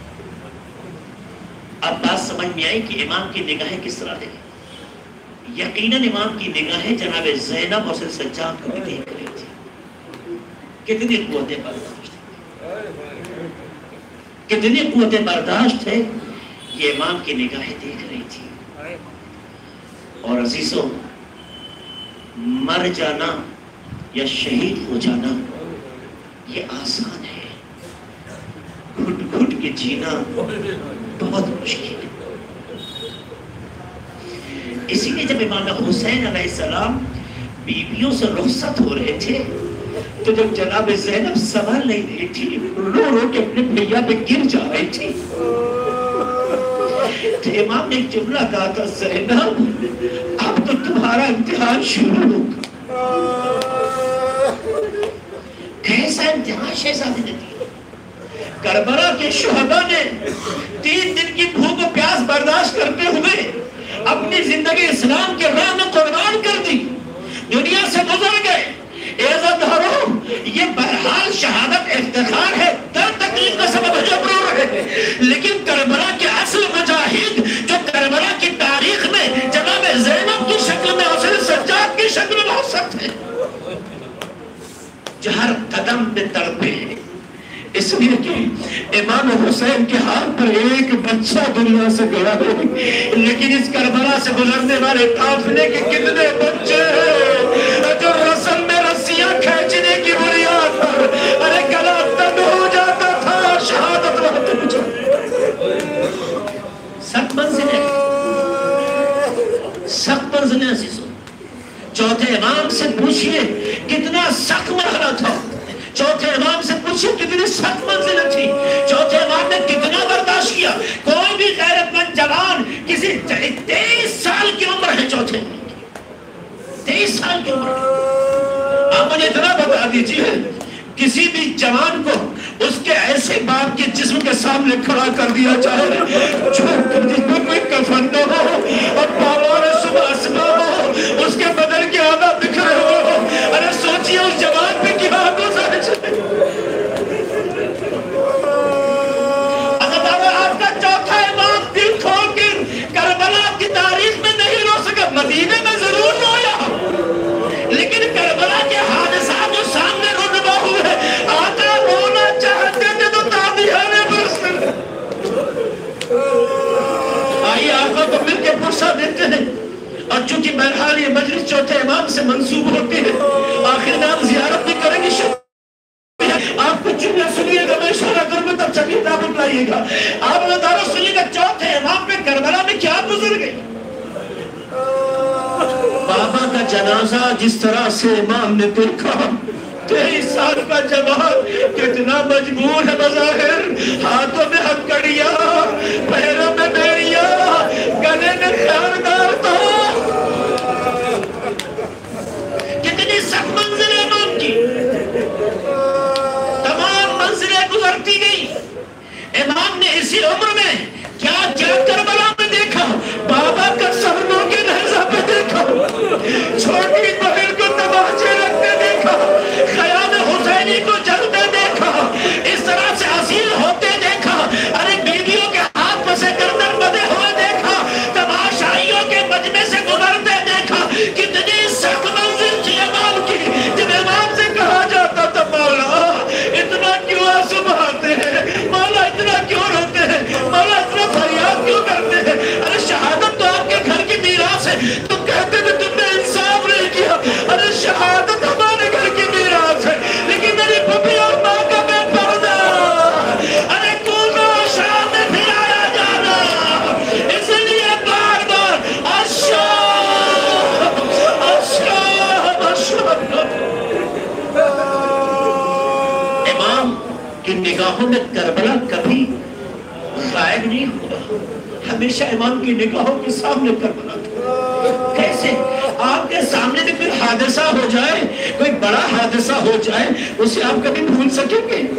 C: अब बात समझ में आई कि इमाम की निगाहें किस तरह थी। यकीनन इमाम की निगाहें जनाब ज़ैनब और सज्जाद को भी देख रही थी। कितनी कुव्वतें बर्दाश्त है, कितनी कुव्वतें बर्दाश्त है, ये इमाम की निगाहें देख रही थी। और अजीजों, मर जाना या शहीद हो जाना ये आसान है, घुट घुट के जीना बहुत मुश्किल है। इसीलिए जब इमाम हुसैन अलैहिस्सलाम बीवियों से रुखसत हो रहे थे तो जब जनाब ज़ैनब संभल नहीं रही थी, रो रो के अपने भैया पे गिर जा रही थी, तो इमाम ने एक जुमला कहा था, ज़ैनब अब तो तुम्हारा इम्तिहान शुरू होगा। कैसा इम्तिहान शहज़ादी ने दिया। करबला के शुहदा ने 3 दिन की भूख और प्यास बर्दाश्त करते हुए अपनी जिंदगी इस्लाम के राह में कुर्बान कर दी, दुनिया से गुजर गए। इज़्ज़तदारों, ये बहरहाल शहादत इफ्तिखार है, दर्द तकलीफ का सबब जरूर है, लेकिन करबला के असल मुजाहिद जो करबला की तारीख में जनाब ज़ैनब की शक्ल में और सज्जाद की शक्ल में बहुत सख्त है, जो हर कदम पे तड़पे। इसलिए कि इमाम हुसैन के हाथ पर एक बच्चा दुनिया से गया है, लेकिन इस करबला से गुजरने वाले काफिले के कितने बच्चे हैं जो रस्म में रस्सियां खींचने की बुनियाद पर अरे गला तंग हो जाता था, शहादत वक्त सख्त मंजिलें, सख्त मंजिलें। चौथे इमाम से पूछिए कितना सख्त मरहला था, चौथे इमाम से पूछिए कितनी सख्त मंजिल थी, चौथे इमाम ने कितना बर्दाश्त किया। कोई भी गैरतमंद जवान किसी 23 साल की उम्र है, चौथे 23 साल की उम्र। आप मुझे इतना बता दीजिए, किसी भी जवान को उसके ऐसे बाप के जिस्म के सामने खड़ा कर दिया जाए जो कोई कफन न हो और पावार सुबह असबाब हो, उसके बदन के आधा बिखरे हो, अरे सोचिए उस जवान पे क्या गुजर जाए। आपका चौथा इमाम दिल खोल के करबला की तारीख में नहीं रो सका, मदीने में जरूर रोया, लेकिन करबला के हादसा जो सामने रुनवा हुए, आका रोना चाहते थे तो ताबियाने बरसते। आइए आका को मिलकर पुरसा देते हैं। और चूंकि बहरहाल ये मजलिस चौथे इमाम से मंसूब होती है, आखिर में आप जियारत भी करेंगे, आपको فرمائیے گا آپ نظارہ سنیے گا چوتھے امام پہ کربلا میں کیا گزر گئی. بابا کا جنازہ جس طرح سے امام نے دیکھا 23 سال کا جوان کتنا مجبور ہے بظاہر, ہاتھوں میں ہتھکڑیاں, پیروں میں بیڑیاں, گلے میں خیردار تھا. کتنی سخت منزل ہے امام کی, تمام منزلیں گزرتی گئی. امام نے اسی عمر میں کیا کیا کربلا میں دیکھا. بابا کا سرنوں کے لہجہ پہ دیکھا, چھوٹی بہن کو تماچے رکھتے دیکھا, خیام حسینی کو جلتے دیکھا, اس طرح سے اصیل ہوتے دیکھا, ارے بیویوں کے ہاتھ میں سے گردن بدے ہوئے دیکھا, تماشائیوں کے مجمع سے گزرتے دیکھا. کتنی سخت منزل تھی امام کی. جب امام سے کہا جاتا تھا مولا اتنا کیوں آنسو بہاتے ہیں, مولا اتنا کیوں روتے ہیں, مولا اتنا فریاد کیوں کرتے ہیں, ارے شہادت تو آپ کے گھر کی میراث ہے, تم کہتے تھے تم نے انصاف نہیں کیا. ارے شہادت ہمارے گھر کی میراث ہے, لیکن میری پھپھی اور ماں کا بے پردہ, ارے کونا شام میں پھرایا جانا, اس لیے بار بار اشام اشام اشام. امام کی نگاہوں میں کربلا کبھی غائب نہیں ہوا, ہمیشہ امام کی نگاہوں کے سامنے کربلا تھا. کیسے آپ کے سامنے سے کوئی حادثہ ہو جائے, کوئی بڑا حادثہ ہو جائے, اسے آپ کبھی بھول سکیں گے؟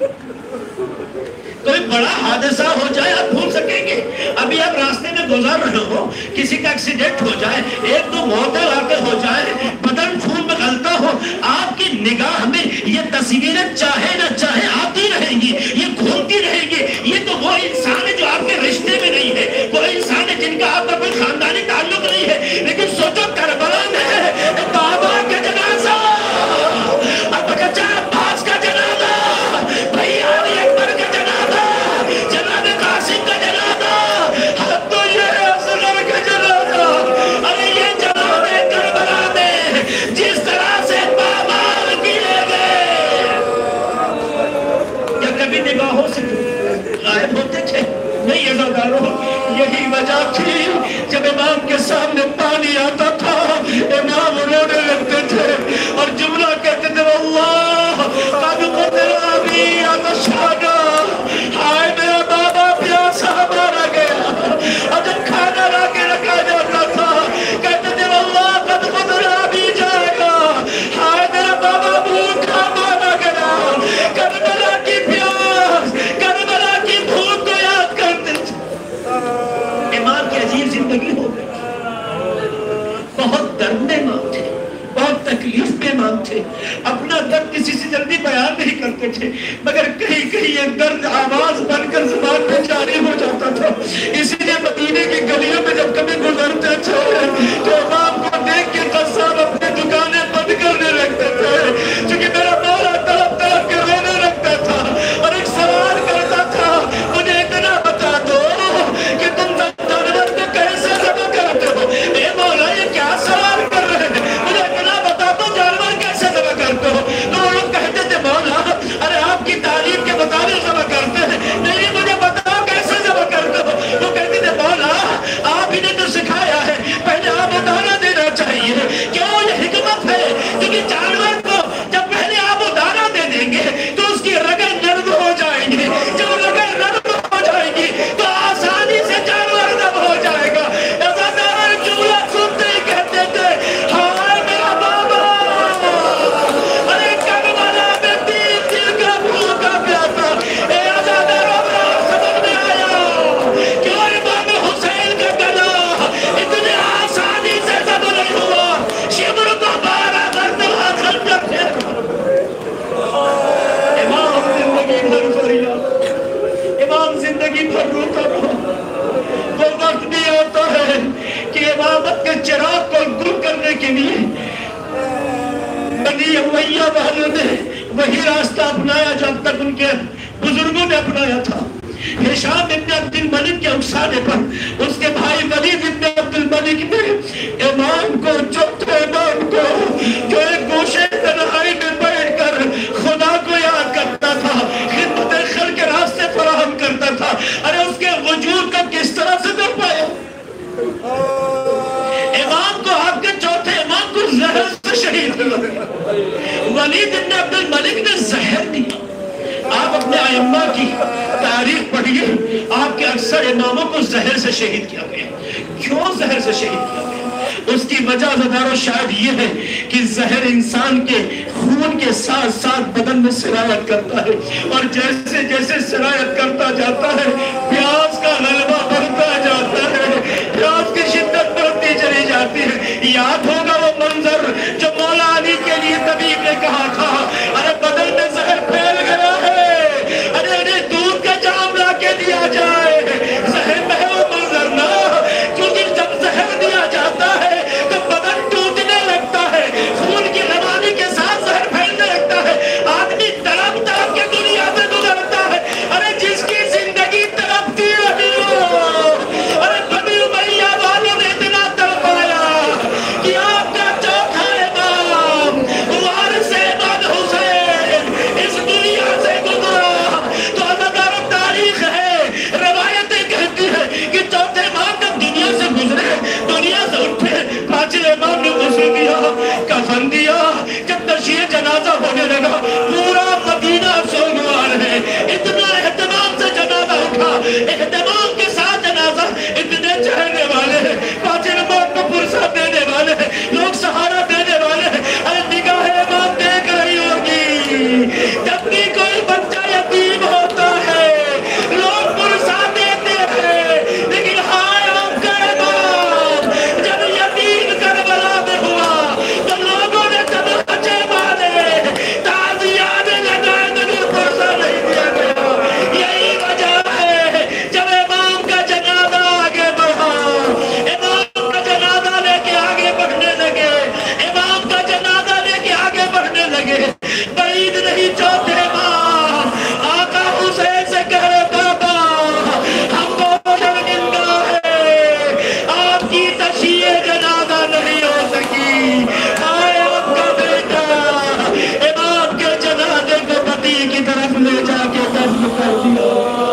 C: کوئی بڑا حادثہ ہو جائے آپ بھول سکیں گے؟ ابھی آپ راستے میں گزر رہے ہو, کسی کا ایکسیڈنٹ ہو جائے, ایک دو موتیں واقع ہو جائے, بدن خون میں غلطہ ہو, آپ کی نگاہ میں یہ تصویریں چاہے نہ چاہے آتی رہیں گی, یہ گھومتی رہیں گی. یہ تو وہ انسان ہے جو آپ کے رشتے میں نہیں ہے, وہ انسان ہے جن کا آپ کا کوئی خاندانی تعلق نہیں ہے, لیکن سوچو کربلا میں بابا کا جنازہ, اب چچا عباس کا جنازہ, بھائی علی اکبر کا جنازہ, جناب قاسم کا جنازہ, اب تو یہ اصغر کا جنازہ. ارے یہ جناب کربلا میں جس طرح سے بابا کیے گئے, کیا کبھی نگاہوں سے غائب ہوتے تھے؟ نہیں عزیزانو, یہی وجہ تھی جب امام کے سامنے پانی آتا تھا امام رونے لگتے تھے اور جملہ کہتے تھے واللہ قد قدر ابی عطشانا, ہائے میرا بابا پیاسا مارا گیا. اور جب کھانا لا کے رکھا جاتا تھا کہتے تھے واللہ قد قدر ابی جائے گا, ہائے میرا بابا بھوکا مارا گیا. کربلا کی پیاس, کربلا کی بھوک کو یاد کرتے تھے. امام کی عجیب زندگی ہو گئی, بہت درد میں امام تھے, بہت تکلیف میں امام تھے, اپنا درد کسی سے جلدی بیان نہیں کرتے تھے, مگر کہیں کہیں یہ درد آواز بن کر زبان پہ جاری ہو جاتا تھا. اسی لیے مدینے کی گلیوں میں جب کبھی گزرتے تھے تو امام کو دیکھ کے قصاب اپنی دکانیں بند کرنے لگتے تھے, کیونکہ میرا مولا تڑپ تڑپ کے رونے لگتا تھا اور ایک سوال کرتا تھا, مجھے اتنا بتا دو کہ تم جانور کو کیسے ذبح کرتے ہو. اے مولا یہ کیا سوال کر رہے ہیں, مجھے اتنا بتا دو جانور کیسے ذبح کرتے ہو. تو وہ لوگ کہتے تھے مولا ارے آپ کی تعلیم کے مطابق ذبح کرتے ہیں, نہیں مجھے بتاؤ کیسے ذبح کرتے ہو. وہ کہتے تھے مولا آپ ہی نے تو سکھایا ہے, پہلے آپ ادارہ دینا چاہیے. کیوں یہ حکمت ہے, کیونکہ جانور کو جب پہلے آپ ادارہ دے دیں گے تو اس کی رگیں نرم ہو جائیں گی, جب رگیں نرم ہو جائیں گی تو آسانی سے جانور نرم ہو جائے گا. عزادار جملہ سنتے ہی کہتے تھے ہائے میرا بابا, ارے کربلا میں 3 دن کا بھوکا پیاسا. اے عزادار ابرار سمجھ میں آیا کیوں امام حسین کا گلا اتنے آسانی سے ذبح نہیں ہوا, شبر کو 12 مرتبہ خنجر پھیر. امام زندگی بھر فریاد, امام زندگی بھر روتا رہا. وہ وقت بھی آتا ہے کہ امامت کے چراغ کو گل کرنے کے لیے بنی امیہ والوں نے وہی راستہ اپنایا جو اب تک ان کے بزرگوں نے اپنایا تھا. ہشام ابن عبد الملک کے اکسانے پر اس کے بھائی ولید ابن عبد الملک نے امام کو, چوتھے امام کو, جو ایک گوشے تنہائی میں بیٹھ کر خدا کو یاد کرتا تھا, خدمت خلق کے راستے فراہم کرتا ائمہ کی تاریخ پڑھیے، آپ کے اکثر اماموں کو زہر سے شہید کیا گیا۔ کیوں زہر سے شہید کیا گیا؟ اس کی وجہ ہزاروں شاید یہ ہے کہ زہر انسان کے خون کے ساتھ ساتھ بدن میں سرایت کرتا ہے، اور جیسے جیسے سرایت کرتا جاتا ہے پیاس کا غلبہ بڑھتا جاتا ہے، پیاس کی شدت بڑھتی چلی جاتی ہے۔ یاد ہوگا وہ منظر جو مولا علی کے لیے طبیب نے کہا تھا، ارے بدن میں زہر پھیل گیا ہے، ارے دودھ کا جام لا کے دیا جائے۔ زہر میں ہے وہ منظر نہ، کیونکہ جب زہر دیا جاتا ہے تو بدن ٹوٹنے لگتا ہے، خون کی روانی کے ساتھ زہر پھیلنے لگتا ہے، آدمی تڑپ تڑپ کے دنیا سے گزرتا ہے۔ ارے جس کی زندگی تڑپتی رہی ہو، ارے بنی امیہ والوں نے اتنا تڑپایا کہ آپ کا چوتھا امام وارث امام حسین اس دنیا سے گزرا۔ تو اگر تاریخ ہے، روایتیں کہتی ہیں کہ چوتھے امام جب دنیا سے گزرے، دنیا سے اٹھے، پانچویں امام نے غسل دیا، کفن دیا، جب تشییع جنازہ ہونے لگا پورا مدینہ سوگوار ہے، اتنا اہتمام سے جنازہ اٹھا، اہتمام کے ساتھ جنازہ، اتنے چہرنے والے ہیں، پانچویں امام کو فرصت دینے والے ہیں، لوگ سہارا دینے والے ہیں۔ ارے نگاہ امام دیکھ رہی ہوگی، جب بھی کوئی بچہ یتیم ہوتا ہے لوگ فرصت دیتے ہیں، لیکن ہائے آپ کا امام جب یتیم کربلا میں ہوا تو لوگوں نے تماچے مارے، تعزیات لگائے، مگر فرصت نہیں دیا گیا۔ یہی وجہ ہے جب امام کا جنازہ آگے بڑھا، امام کا جنازہ لے کے آگے بڑھنے لگے، امام کا جنازہ لے کے آگے بڑھنے لگے، بعید نہیں چوتھے امام آقا حسین سے کہہ رہے بابا ہم کو شرمندہ ہے، آپ کی تشییع جنازہ نہیں ہو سکی، آئے آپ کا بیٹا امام کے جنازے کو بقیع کی طرف لے جا کے دفن کر دیا۔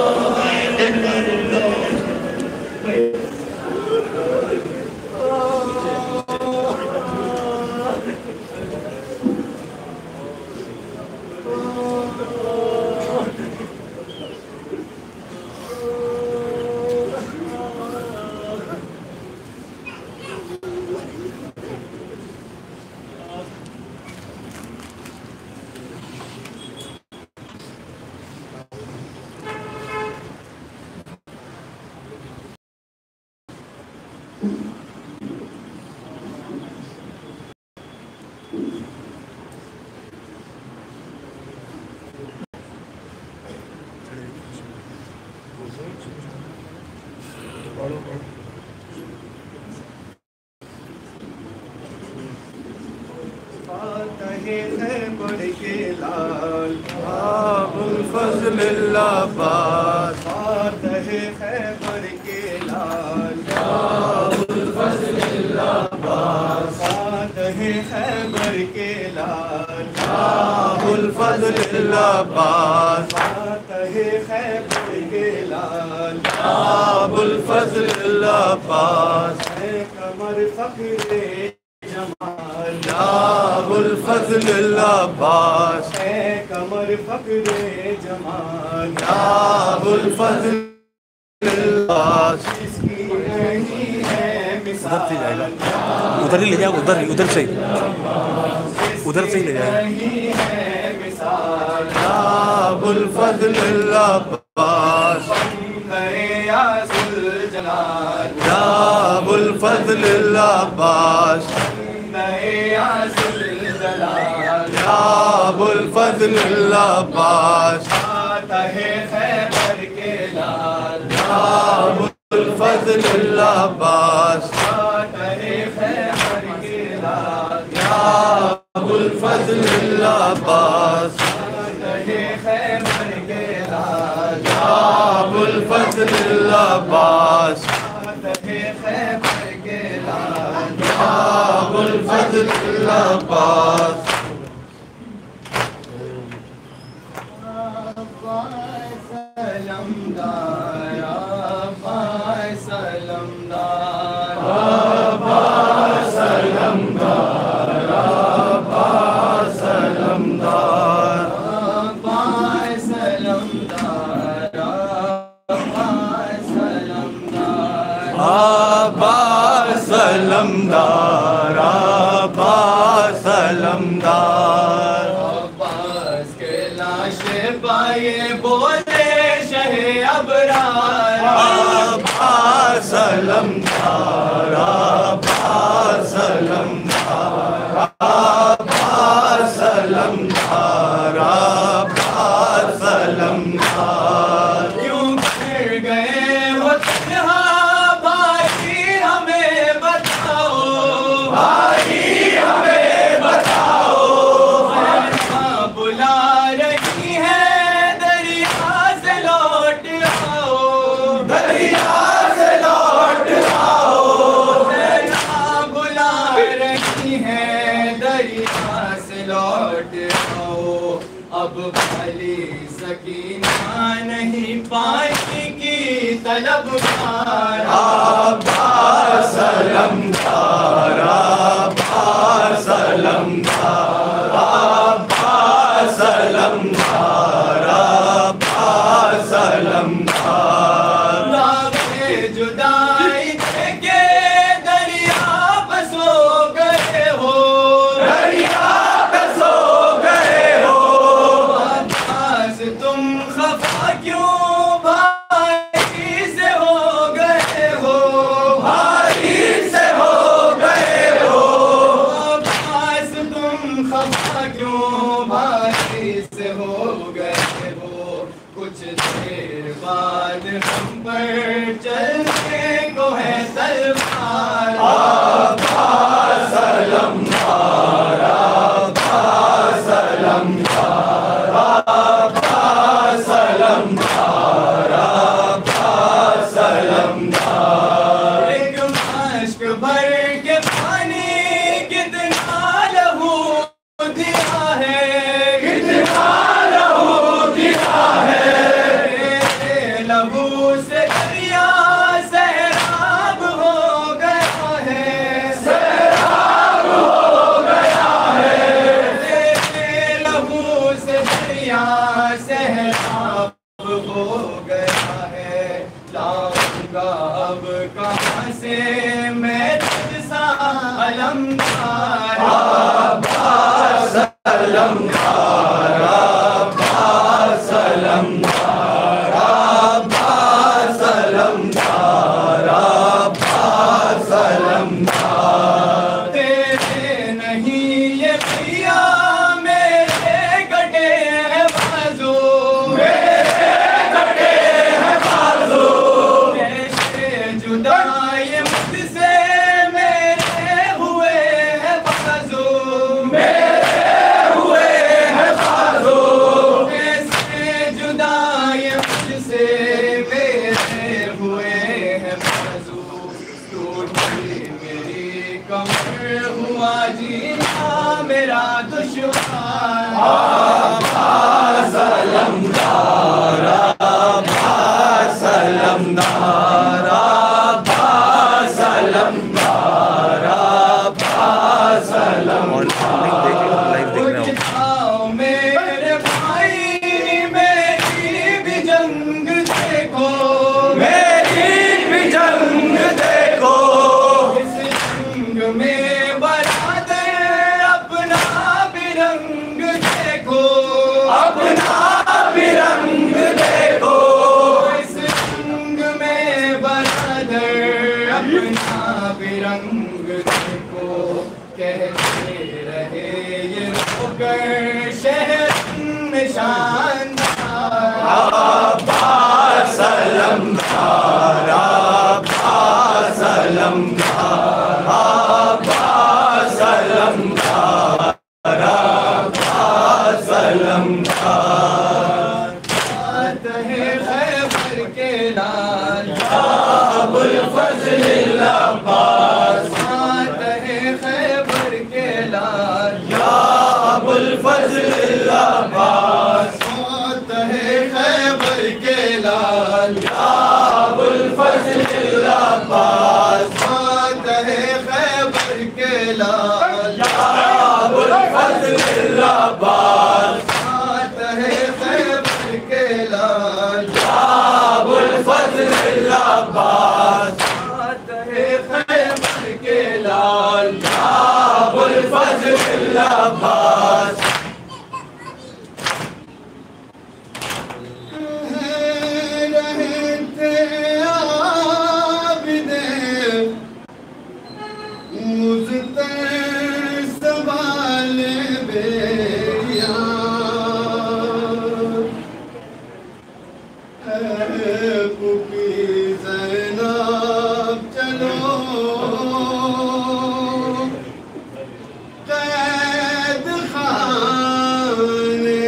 A: خیبر کے لال
D: ابو الفضل العباس،
A: فاتح خیبر کے لال
D: ابو الفضل العباس،
A: فاتح خیبر کے لال
D: ابو الفضل العباس،
A: فاتح خیبر کے لال
D: ابو الفضل العباس،
A: ہے کمر فخر جمال
D: ابو الفضل العباس،
A: ہے کمر فخر جمال
D: ابو الفضل العباس،
A: اس کی نہیں ہے مثال
B: ادھر ہی لے جاؤ، ادھر سے ہی لے جائے۔
A: نہیں ہے مثال
D: ابو الفضل العباس،
A: ریاض الجلال
D: ابو الفضل العباس،
A: ریاض الجلال
D: ابو الفضل العباس،
A: فاتح خیبر کے لال
D: ابو الفضل العباس،
A: فاتح خیبر کے لال
D: ابو الفضل العباس،
A: فاتح خیبر کے لال
D: ابو الفضل العباس،
A: فاتح خیبر کے لال
D: ابو الفضل العباس،
A: سلمدار عباس سلمدار
D: عباس علمدار، عباس علمدار،
A: عباس سلمدار
D: عباس علمدار عباس علمدار
A: عباس کے لاش پائے بولے شہ ابرار
D: عباس علمدار عباس علمدار عباس علمدار عباس علمدار
A: کیوں پھر گئے ہو تنہا بھائی ہمیں بتاؤ
D: بھائی ہمیں بتاؤ
A: ماں بلا رہی ہے دریا سے لوٹ آؤ
D: دریا سے لوٹ آؤ
A: ماں بلا رہی ہے دریا سے لوٹ آؤ اب بھلی سکینہ نہیں پانی کی طلبگار
D: عباس علمدار عباس علمدار عباس علمدار عباس علمدار
A: راغے جدائی کے دریا بسو گئے ہو
D: دریا پہ سو گئے ہو
A: عباس تم خفا کیوں بھائی سے ہو گئے ہو
D: بھائی سے ہو گئے ہو
A: عباس تم خفا کیوں بھائی سے ہو گئے ہو کچھ دیر بعد ہم پر چلنے کو ہے تلوار
D: عباس علمدار عباس علمدار عباس علمدار عباس علمدار
A: ایک مشک بھر کے پانی کتنا لہو دیا ہے
D: کتنا لہو دیا ہے
A: تیرے لہو سے دریا سیراب ہو گیا ہے
D: سیراب ہو گیا ہے
A: تیرے لہو سے دریا سیراب ہو گیا ہے لاؤں گا اب کہاں سے میں تجھ سا علمدار
D: عباس علمدار عباس علمدار عباس علمدار عباس علمدار
A: تیرے نہیں یہ بھیا میرے کٹے ہیں بازو
D: میرے کٹے ہیں بازو
A: کیسے جدا یہ مجھ سے میرے ہوئے ہیں بازو
D: میرے ہوئے ہیں بازو
A: کیسے جدا یہ مجھ سے میرے ہوئے ہیں بازو ٹوٹی میری کمر ہوا جینا میرا دشوار
D: عباس علمدار عباس علمدار عباس علمدار عباس علمدار
B: لائیو دیکھ رہے ہو
A: اٹھاؤ میرے بھائی میری بھی جنگ دیکھو
D: میری بھی جنگ دیکھو
A: اس جنگ میں برادر اپنا بھی رنگ دیکھو
D: اپنا بھی رنگ دیکھو
A: اس جنگ میں برادر اپنا بھی رنگ دیکھو کہتے رہے یہ ہو کر شہر نشاندار
D: عباس علمدار عباس علمدار عباس علمدار عباس علمدار
A: آتا ہے خیبر کے لال
D: ابو الفضل العباس
A: آتا ہے خیبر کے لال
D: یا ابو الفضل العباس
A: آتا ہے خیبر کے لال
D: یا ابو الفضل العباس
A: آتا ہے خیبر کے لال
D: یا ابو الفضل العباس
A: آتا ہے خیبر کے لال
D: یا ابو الفضل العباس الفضل العباس
A: رہتے عابد مزتر سوال بیاں پوپی زینب چلو قید خانے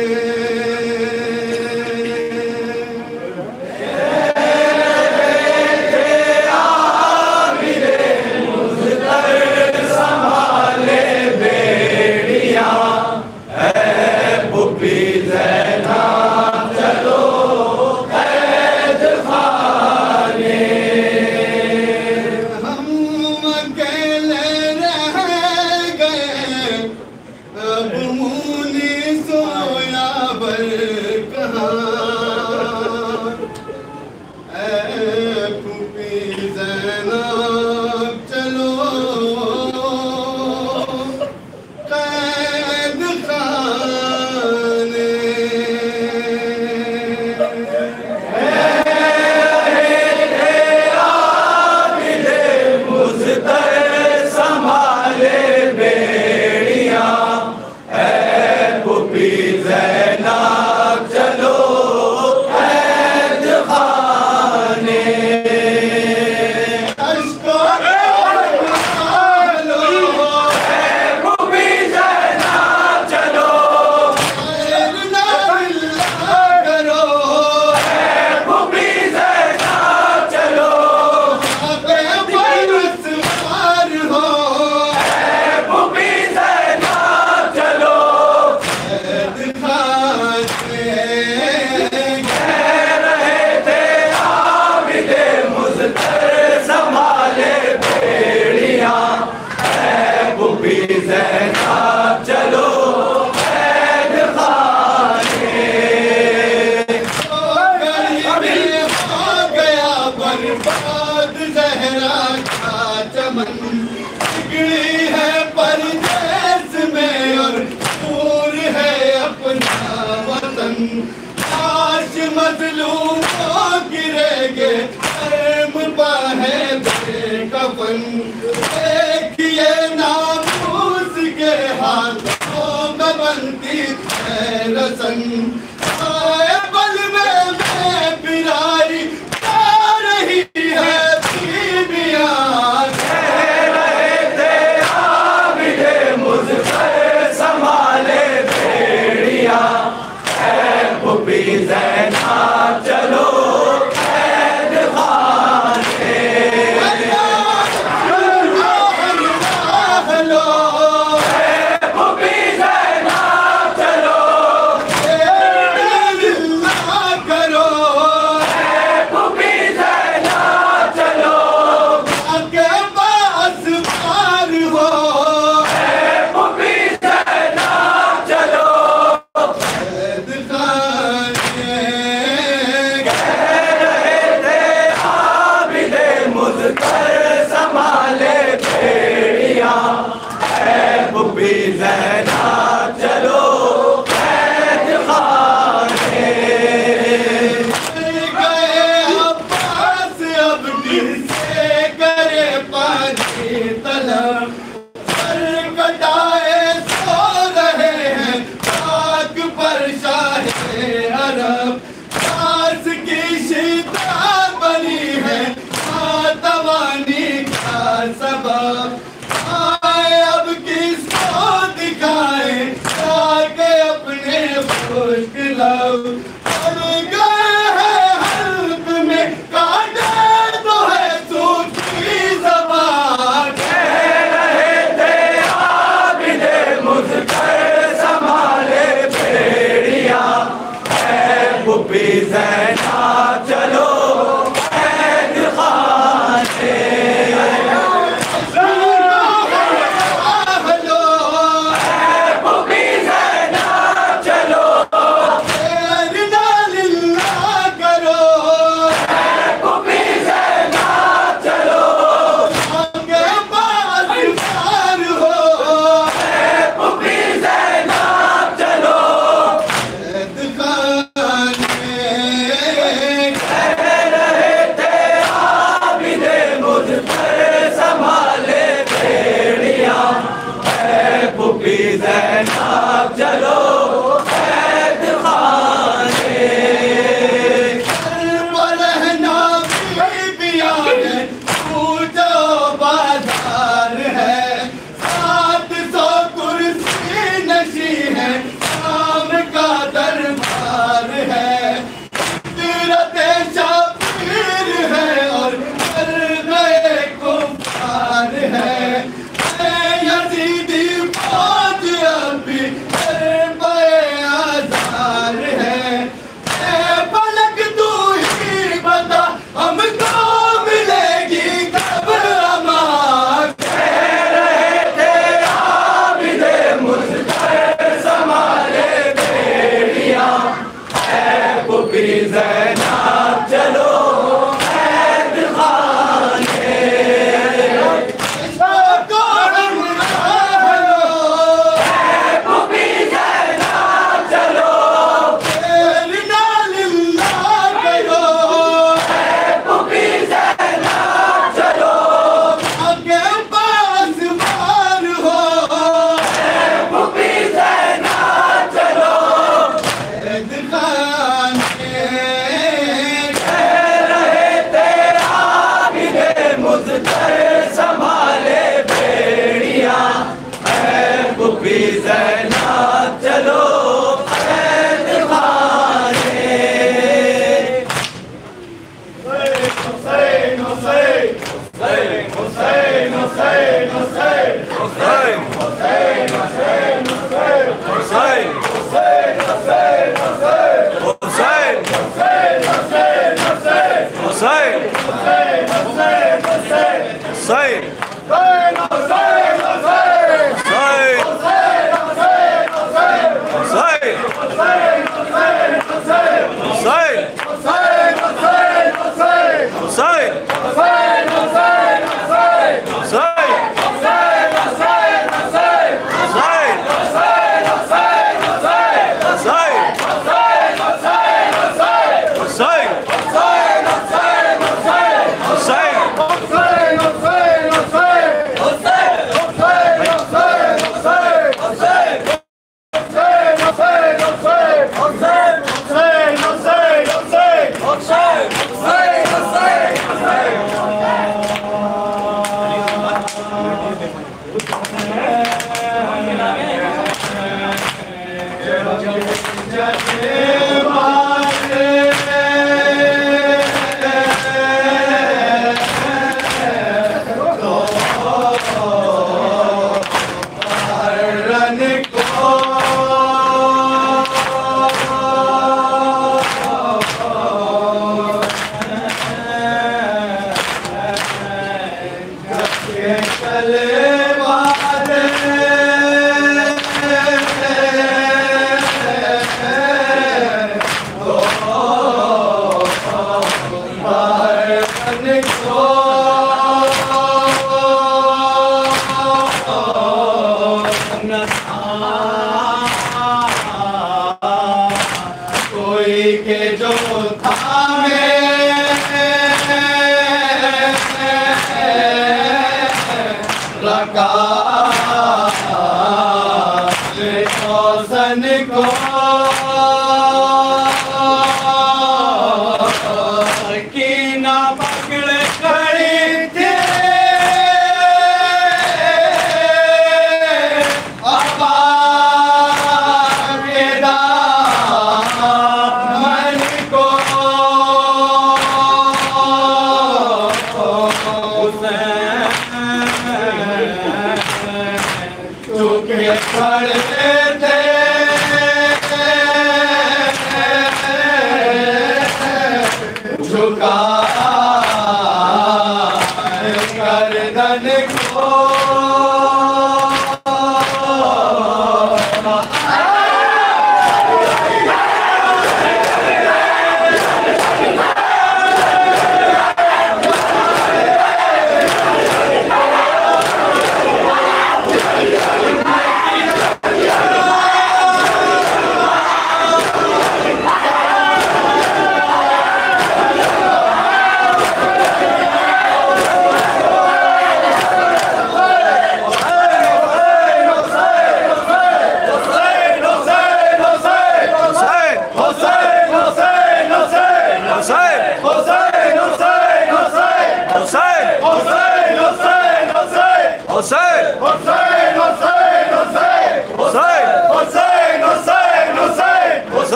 D: رہی ہے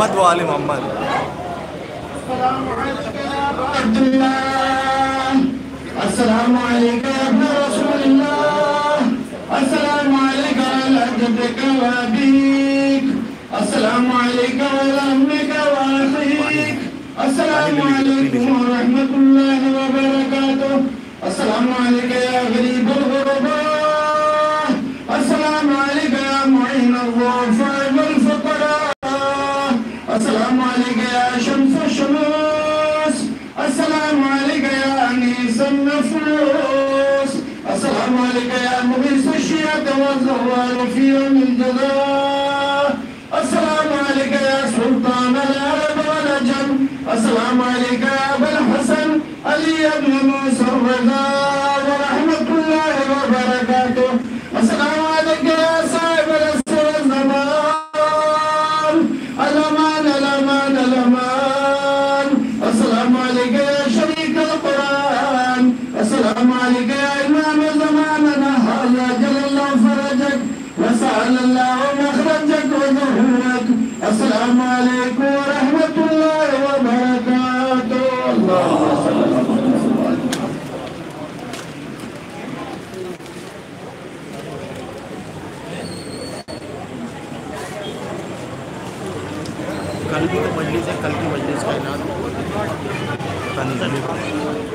B: محمد و آل محمد.
A: السلام عليك يا ابن رسول الله. السلام عليك على جدك وأبيك. السلام عليك وعلى أمك وأخيك. السلام عليكم ورحمة الله وبركاته. السلام عليك يا غريب الغرباء. السلام عليك يا معين الضعفاء والفقراء. السلام عليك يا شمس الشموس. السلام عليك يا أنيس النفوس. السلام عليك يا مغيث الشيعة والزوال في يوم الجزاء. السلام عليك يا سلطان العرب والعجم. السلام عليك يا أبا الحسن علي بن موسى الرضا ورحمة الله وبركاته. السلام عليك يا صاحب العصر والزمان. الأمان الأمان الأمان. السلام عليك يا شريك القرآن. السلام عليك يا إمام زماننا هذا جل الله فرجك وسأل الله مخرجك وظهورك. السلام عليكم ورحمة الله وبركاته. اللهم صل على محمد.
B: کل بھی تو مجلس ہے, کل کی مجلس کا اعلان پتہ نہیں.